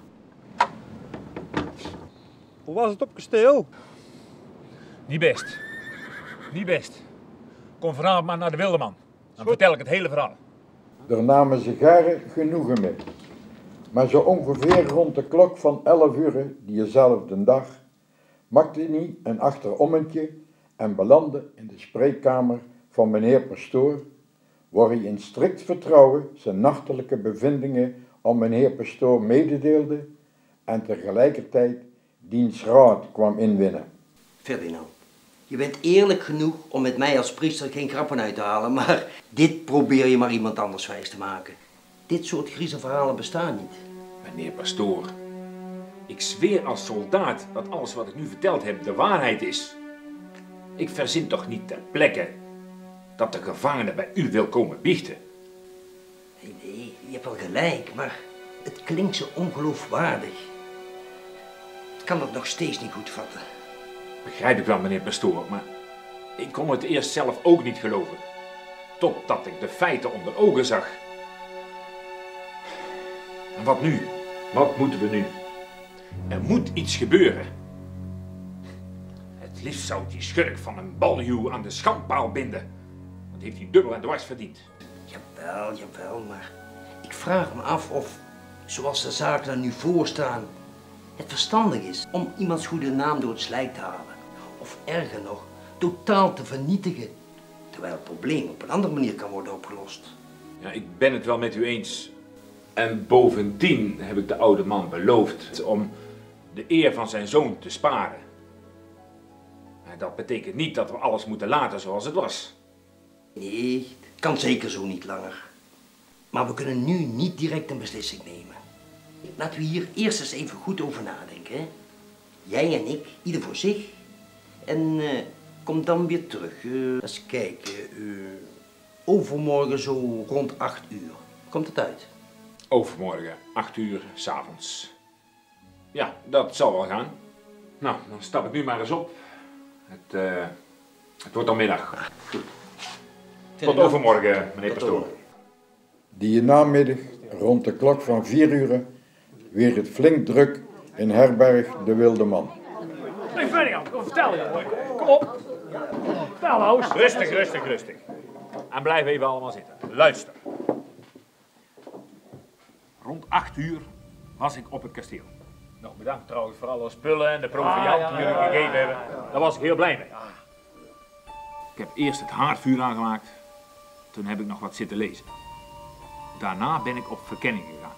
S6: Hoe was het op kasteel?
S7: Niet best. Niet best. Kom vanavond maar naar de Wildeman. Dan vertel ik het hele verhaal.
S1: Er namen ze garen genoegen mee. Maar zo ongeveer rond de klok van 11 uur diezelfde dag maakte hij een achterommetje en belandde in de spreekkamer van meneer pastoor, waar hij in strikt vertrouwen zijn nachtelijke bevindingen aan meneer pastoor mededeelde en tegelijkertijd diens raad kwam inwinnen.
S13: Ferdinand, je bent eerlijk genoeg om met mij als priester geen grappen uit te halen, maar dit probeer je maar iemand anders wijs te maken. Dit soort griezelverhalen bestaan niet.
S7: Meneer pastoor, ik zweer als soldaat dat alles wat ik nu verteld heb de waarheid is. Ik verzin toch niet ter plekke dat de gevangene bij u wil komen biechten?
S13: Nee, je hebt wel gelijk, maar het klinkt zo ongeloofwaardig. Ik kan het nog steeds niet goed vatten.
S7: Begrijp ik wel, meneer pastoor, maar ik kon het eerst zelf ook niet geloven. Totdat ik de feiten onder ogen zag. En wat nu? Wat moeten we nu? Er moet iets gebeuren. Het liefst zou die schurk van een baljuw aan de schandpaal binden. Dat heeft hij dubbel en dwars verdiend.
S13: Jawel, maar ik vraag me af of, zoals de zaken er nu voor staan, het verstandig is om iemands goede naam door het slijk te halen. Of erger nog, totaal te vernietigen. Terwijl het probleem op een andere manier kan worden opgelost.
S7: Ja, ik ben het wel met u eens. En bovendien heb ik de oude man beloofd om de eer van zijn zoon te sparen. Maar dat betekent niet dat we alles moeten laten zoals het was.
S13: Nee, het kan zeker zo niet langer. Maar we kunnen nu niet direct een beslissing nemen. Laten we hier eerst eens even goed over nadenken. Hè? Jij en ik, ieder voor zich. En kom dan weer terug. Eens kijken. Overmorgen zo rond 8 uur. Komt het uit?
S7: Overmorgen, 8 uur 's avonds. Ja, dat zal wel gaan. Nou, dan stap ik nu maar eens op. Het wordt al middag. Tot overmorgen, meneer Pastoor.
S1: Die namiddag, rond de klok van 4 uur, weer het flink druk in herberg De Wilde Man.
S8: Nee, Ferdinand, vertel je. Kom op. Vertel nou eens.
S7: Rustig. En blijf even allemaal zitten. Luister. Rond 8 uur was ik op het kasteel. Nou, bedankt trouwens voor alle spullen en de proviand die jullie gegeven hebben. Daar was ik heel blij mee. Ik heb eerst het haardvuur aangemaakt. Toen heb ik nog wat zitten lezen. Daarna ben ik op verkenning gegaan.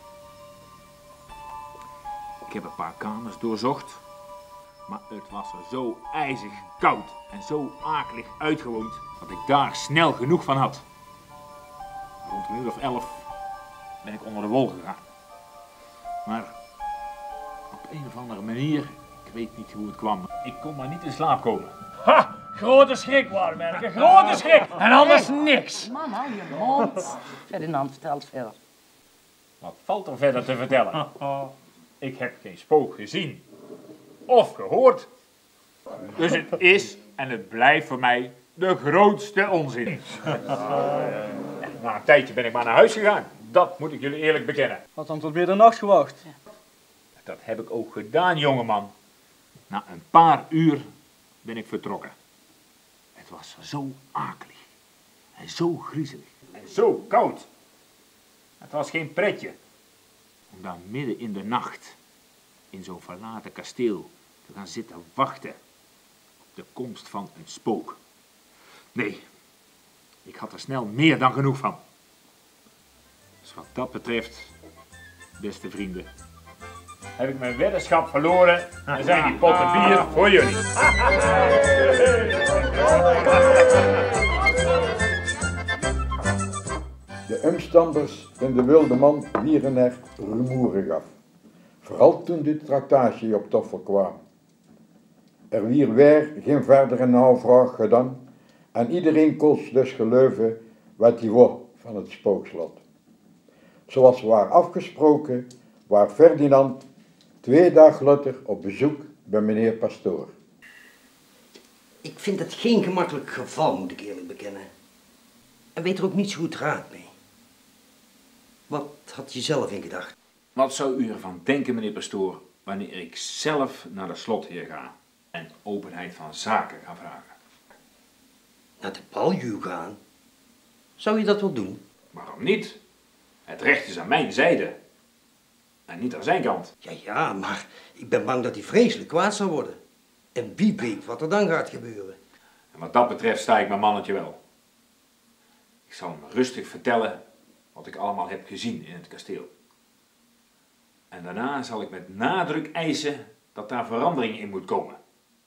S7: Ik heb een paar kamers doorzocht. Maar het was er zo ijzig koud en zo akelig uitgewoond dat ik daar snel genoeg van had. Rond een uur of 11 ben ik onder de wol gegaan. Maar op een of andere manier, ik weet niet hoe het kwam, ik kon maar niet in slaap komen.
S8: Ha! Grote schrik, Waarmerken. Grote schrik. En anders niks.
S14: Man, hou je mond. Ferdinand, vertel het verder.
S7: Wat valt er verder te vertellen? Ik heb geen spook gezien. Of gehoord. Dus het is en het blijft voor mij de grootste onzin. Na een tijdje ben ik maar naar huis gegaan. Dat moet ik jullie eerlijk bekennen.
S6: Had dan tot middernacht gewacht.
S7: Dat heb ik ook gedaan, jongeman. Na een paar uur ben ik vertrokken. Het was zo akelig. En zo griezelig. En zo koud. Het was geen pretje. Om dan midden in de nacht in zo'n verlaten kasteel te gaan zitten wachten op de komst van een spook. Nee, ik had er snel meer dan genoeg van. Dus wat dat betreft, beste vrienden, heb ik mijn weddenschap verloren en zijn die potten bier voor jullie.
S1: De omstanders in De Wilde Man wieren er rumoerig af. Vooral toen dit tractatie op toffel kwam. Er wier weer geen verdere navraag gedaan en iedereen koos dus geloven wat hij wou van het spookslot. Zoals we waren afgesproken, waar Ferdinand 2 dagen later op bezoek bij meneer Pastoor.
S13: Ik vind het geen gemakkelijk geval, moet ik eerlijk bekennen. En weet er ook niet zo goed raad mee. Wat had je zelf in gedachten?
S7: Wat zou u ervan denken, meneer Pastoor, wanneer ik zelf naar de slotheer ga en openheid van zaken ga vragen?
S13: Naar de baljuw gaan? Zou je dat wel doen?
S7: Waarom niet? Het recht is aan mijn zijde. En niet aan zijn kant.
S13: Ja, maar ik ben bang dat hij vreselijk kwaad zal worden. En wie weet wat er dan gaat gebeuren.
S7: En wat dat betreft sta ik mijn mannetje wel. Ik zal hem rustig vertellen wat ik allemaal heb gezien in het kasteel. En daarna zal ik met nadruk eisen dat daar verandering in moet komen.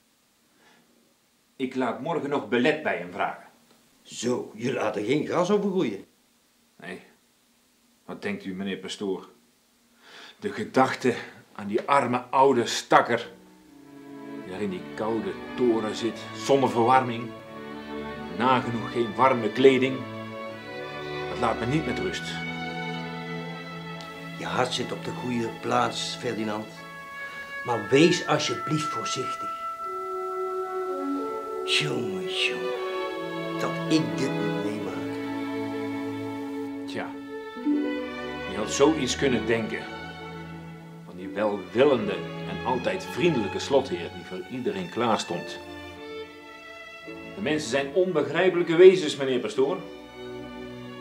S7: Ik laat morgen nog belet bij hem vragen.
S13: Zo, je laat er geen gras over groeien.
S7: Nee, wat denkt u, meneer Pastoor? De gedachte aan die arme oude stakker, die daar in die koude toren zit, zonder verwarming, nagenoeg geen warme kleding, dat laat me niet met rust.
S13: Je hart zit op de goede plaats, Ferdinand. Maar wees alsjeblieft voorzichtig. Jongen, dat ik dit moet meemaken.
S7: Tja, je had zoiets kunnen denken. Van die welwillende en altijd vriendelijke slotheer die voor iedereen klaar stond. De mensen zijn onbegrijpelijke wezens, meneer Pastoor.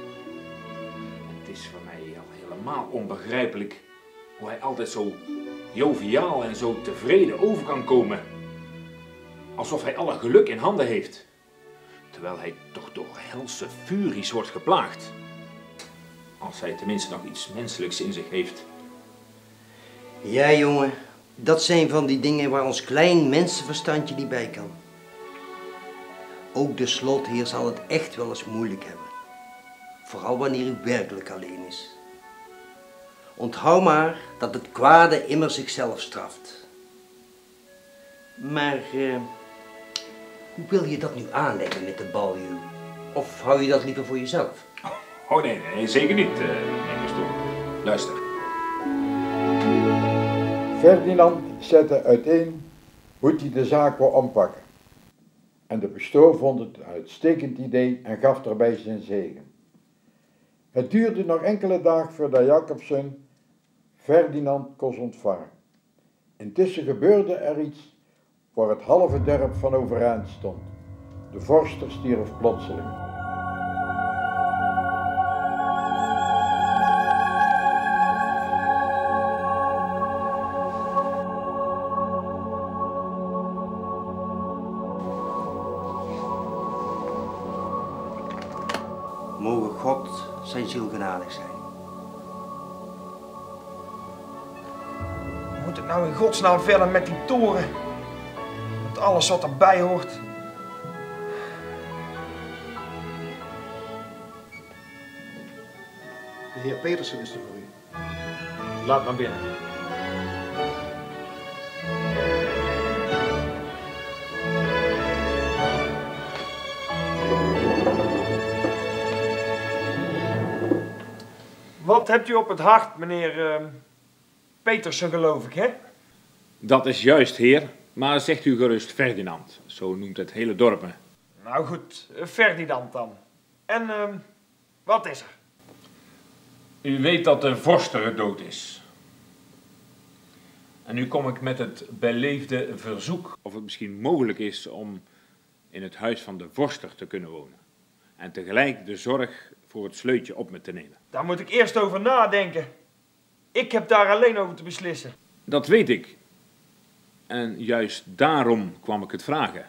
S7: Het is voor mij al helemaal onbegrijpelijk hoe hij altijd zo joviaal en zo tevreden over kan komen. Alsof hij alle geluk in handen heeft. Terwijl hij toch door helse furies wordt geplaagd. Als hij tenminste nog iets menselijks in zich heeft.
S13: Ja, jongen. Dat zijn van die dingen waar ons klein mensenverstandje niet bij kan. Ook de slotheer zal het echt wel eens moeilijk hebben. Vooral wanneer hij werkelijk alleen is. Onthoud maar dat het kwade immer zichzelf straft. Maar hoe wil je dat nu aanleggen met de baljuw? Of hou je dat liever voor jezelf?
S7: Oh nee, zeker niet, meneer Pastoor. Luister.
S1: Ferdinand zette uiteen hoe hij de zaak wou aanpakken. En de pastoor vond het een uitstekend idee en gaf daarbij zijn zegen. Het duurde nog enkele dagen voordat Jacobsen Ferdinand kon ontvangen. Intussen gebeurde er iets waar het halve dorp van overeind stond. De vorster stierf plotseling.
S13: Mogen God zijn ziel genadig zijn.
S12: Moet het nou in godsnaam verder met die toren? Met alles wat erbij hoort.
S4: De heer Petersen is er voor u.
S8: Laat maar binnen.
S12: Wat hebt u op het hart, meneer Petersen, geloof ik, hè?
S7: Dat is juist, heer. Maar zegt u gerust Ferdinand. Zo noemt het hele dorp me.
S12: Nou goed, Ferdinand dan. En wat is er?
S7: U weet dat de vorster dood is. En nu kom ik met het beleefde verzoek of het misschien mogelijk is om in het huis van de vorster te kunnen wonen. En tegelijk de zorg voor het sleutje op me te nemen.
S12: Daar moet ik eerst over nadenken. Ik heb daar alleen over te beslissen.
S7: Dat weet ik. En juist daarom kwam ik het vragen.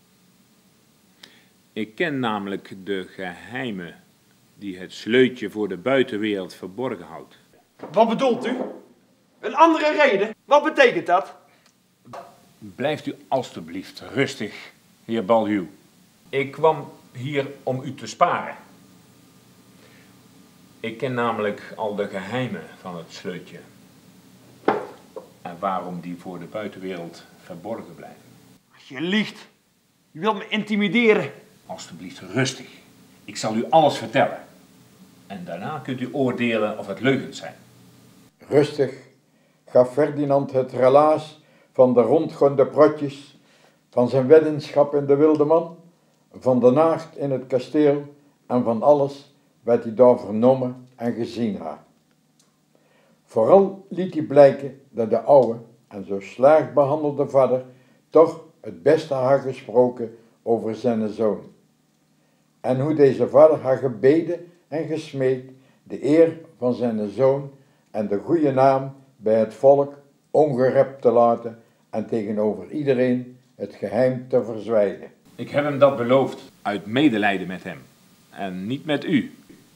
S7: Ik ken namelijk de geheimen die het sleutje voor de buitenwereld verborgen houdt.
S12: Wat bedoelt u? Een andere reden? Wat betekent dat?
S7: Blijft u alstublieft rustig, heer Baljuw. Ik kwam hier om u te sparen. Ik ken namelijk al de geheimen van het sleutje. En waarom die voor de buitenwereld verborgen blijven.
S12: Je liegt. Je wilt me intimideren.
S7: Alstublieft rustig. Ik zal u alles vertellen. En daarna kunt u oordelen of het leugens zijn.
S1: Rustig gaf Ferdinand het relaas van de rondgaande protjes, van zijn weddenschap in de wilde man, van de nacht in het kasteel en van alles wat hij daar vernomen en gezien had. Vooral liet hij blijken dat de oude en zo slecht behandelde vader toch het beste had gesproken over zijn zoon. En hoe deze vader had gebeden en gesmeekt de eer van zijn zoon en de goede naam bij het volk ongerept te laten en tegenover iedereen het geheim te verzwijgen.
S7: Ik heb hem dat beloofd uit medelijden met hem en niet met u.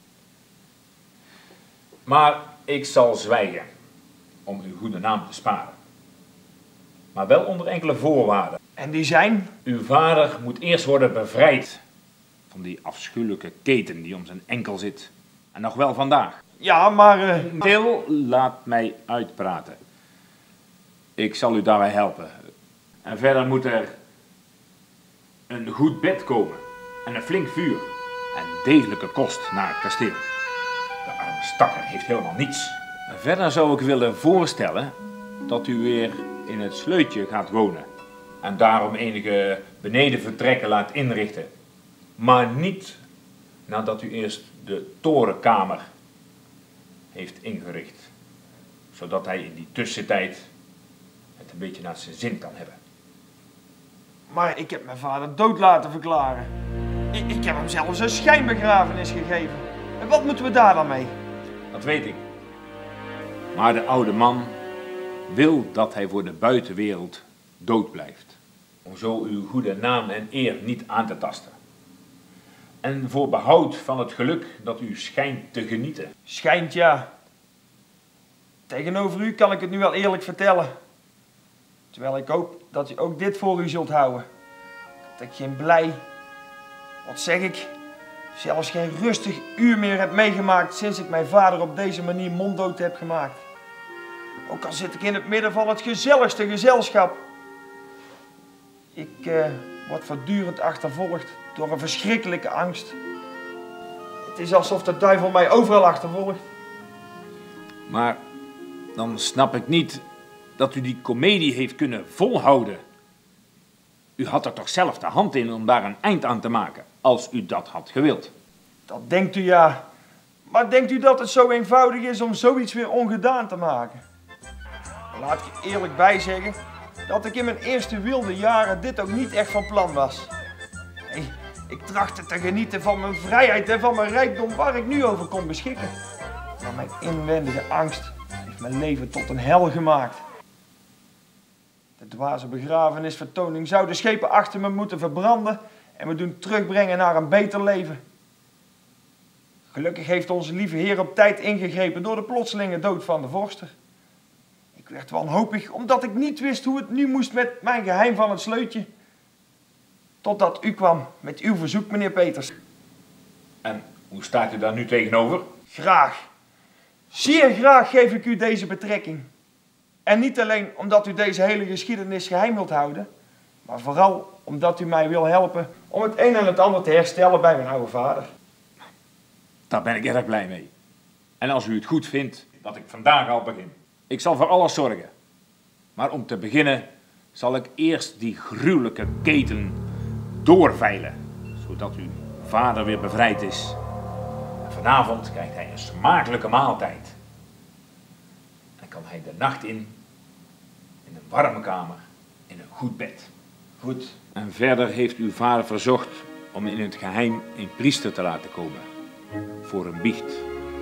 S7: Maar ik zal zwijgen om uw goede naam te sparen. Maar wel onder enkele voorwaarden.
S12: En die zijn?
S7: Uw vader moet eerst worden bevrijd van die afschuwelijke keten die om zijn enkel zit. En nog wel vandaag.
S12: Ja, maar...
S7: Til, laat mij uitpraten. Ik zal u daarbij helpen. En verder moet er een goed bed komen. En een flink vuur. En degelijke kost naar het kasteel. De arme stakker heeft helemaal niets. En verder zou ik willen voorstellen dat u weer in het sleutje gaat wonen. En daarom enige benedenvertrekken laat inrichten. Maar niet nadat u eerst de torenkamer heeft ingericht. Zodat hij in die tussentijd het een beetje naar zijn zin kan hebben.
S12: Maar ik heb mijn vader dood laten verklaren. Ik heb hem zelfs een schijnbegrafenis gegeven. En wat moeten we daar dan mee?
S7: Dat weet ik. Maar de oude man wil dat hij voor de buitenwereld dood blijft. Om zo uw goede naam en eer niet aan te tasten. En voor behoud van het geluk dat u schijnt te genieten.
S12: Schijnt, ja. Tegenover u kan ik het nu wel eerlijk vertellen. Terwijl ik hoop dat u ook dit voor u zult houden. Dat ik geen blij, wat zeg ik, zelfs geen rustig uur meer heb meegemaakt sinds ik mijn vader op deze manier monddood heb gemaakt. Ook al zit ik in het midden van het gezelligste gezelschap. Ik word voortdurend achtervolgd door een verschrikkelijke angst. Het is alsof de duivel mij overal achtervolgt.
S7: Maar dan snap ik niet dat u die komedie heeft kunnen volhouden. U had er toch zelf de hand in om daar een eind aan te maken, als u dat had gewild.
S12: Dat denkt u, ja. Maar denkt u dat het zo eenvoudig is om zoiets weer ongedaan te maken? Laat ik je eerlijk bijzeggen dat ik in mijn eerste wilde jaren dit ook niet echt van plan was. Nee, ik trachtte te genieten van mijn vrijheid en van mijn rijkdom waar ik nu over kon beschikken. Maar mijn inwendige angst heeft mijn leven tot een hel gemaakt. De dwaze begrafenisvertoning zou de schepen achter me moeten verbranden en me doen terugbrengen naar een beter leven. Gelukkig heeft onze lieve Heer op tijd ingegrepen door de plotselinge dood van de vorster. Ik werd wanhopig omdat ik niet wist hoe het nu moest met mijn geheim van het sleutje. Totdat u kwam met uw verzoek, meneer Peters.
S7: En hoe staat u daar nu tegenover?
S12: Graag. Zeer graag geef ik u deze betrekking. En niet alleen omdat u deze hele geschiedenis geheim wilt houden, maar vooral omdat u mij wil helpen om het een en het ander te herstellen bij mijn oude vader.
S7: Daar ben ik erg blij mee. En als u het goed vindt dat ik vandaag al begin. Ik zal voor alles zorgen. Maar om te beginnen zal ik eerst die gruwelijke keten doorveilen, zodat uw vader weer bevrijd is. En vanavond krijgt hij een smakelijke maaltijd. En kan hij de nacht in een warme kamer, in een goed bed.
S12: Goed.
S7: En verder heeft uw vader verzocht om in het geheim een priester te laten komen. Voor een biecht.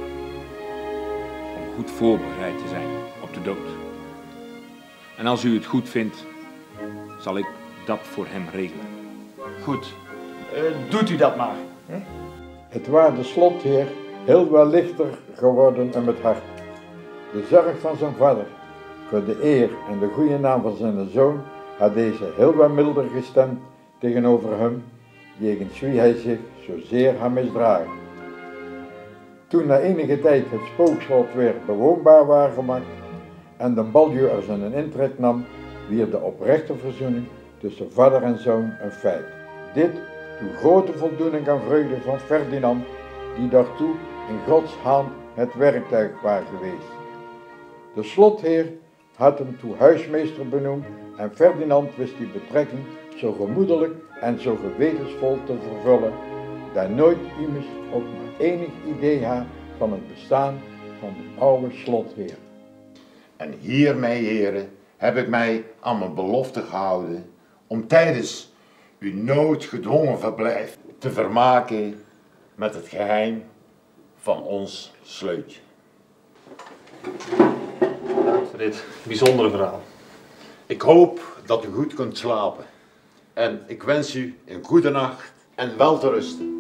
S7: Om goed voorbereid te zijn op de dood. En als u het goed vindt, zal ik dat voor hem regelen.
S12: Goed. Doet u dat maar. Hè?
S1: Het was de slotheer heel wel lichter geworden in het hart. De zorg van zijn vader voor de eer en de goede naam van zijn zoon had deze heel wat milder gestemd tegenover hem, jegens wie hij zich zozeer had misdragen. Toen na enige tijd het spookslot weer bewoonbaar was gemaakt en de baljuw er zijn intrek nam, wier de oprechte verzoening tussen vader en zoon een feit. Dit toe grote voldoening en vreugde van Ferdinand, die daartoe in Gods hand het werktuig was geweest. De slotheer had hem toe huismeester benoemd en Ferdinand wist die betrekking zo gemoedelijk en zo gewetensvol te vervullen, dat nooit iemand ook maar enig idee had van het bestaan van de oude slotheer.
S5: En hiermee, heren, heb ik mij aan mijn belofte gehouden om tijdens uw noodgedwongen verblijf te vermaken met het geheim van ons sleutje.
S3: Bedankt voor dit bijzondere verhaal.
S5: Ik hoop dat u goed kunt slapen. En ik wens u een goede nacht en wel te rusten.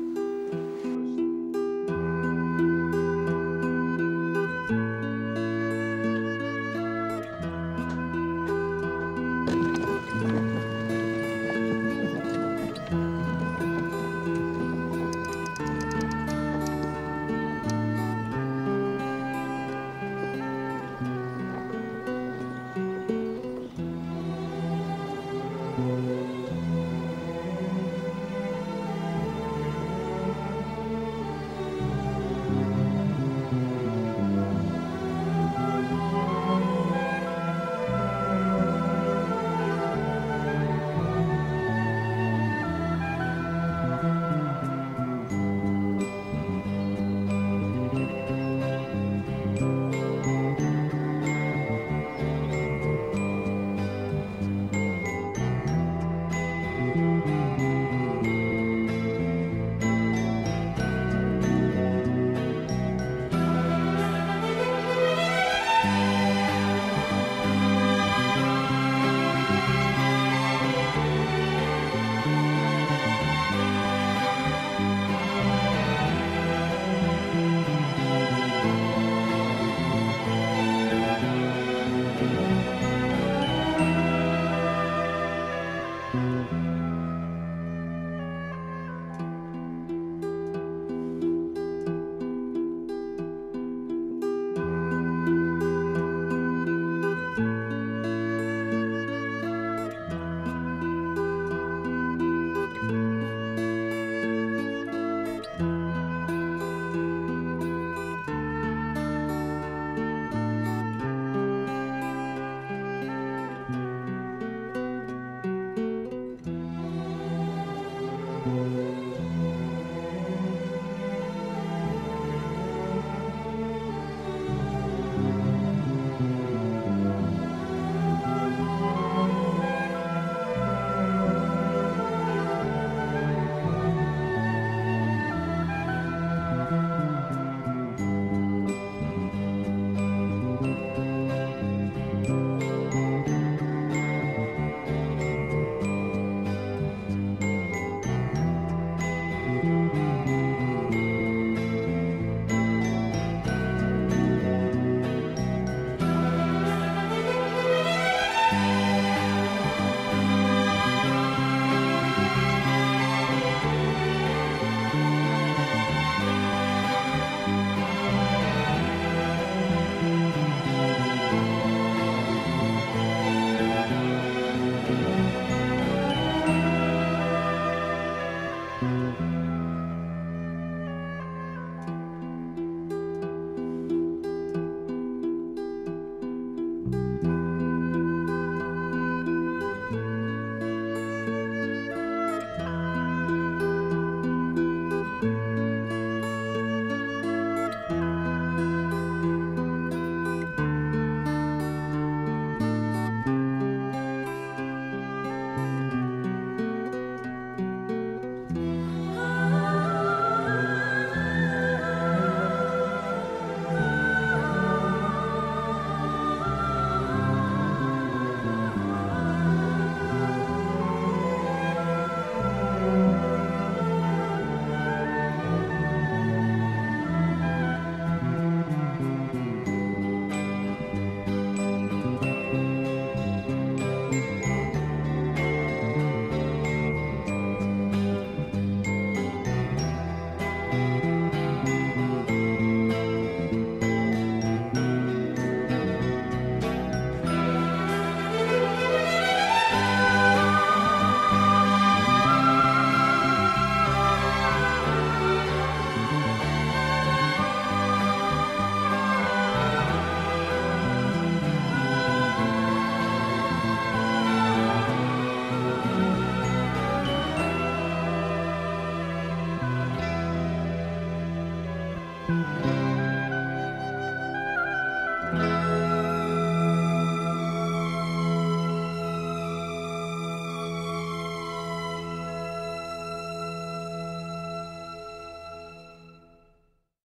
S15: Thank you.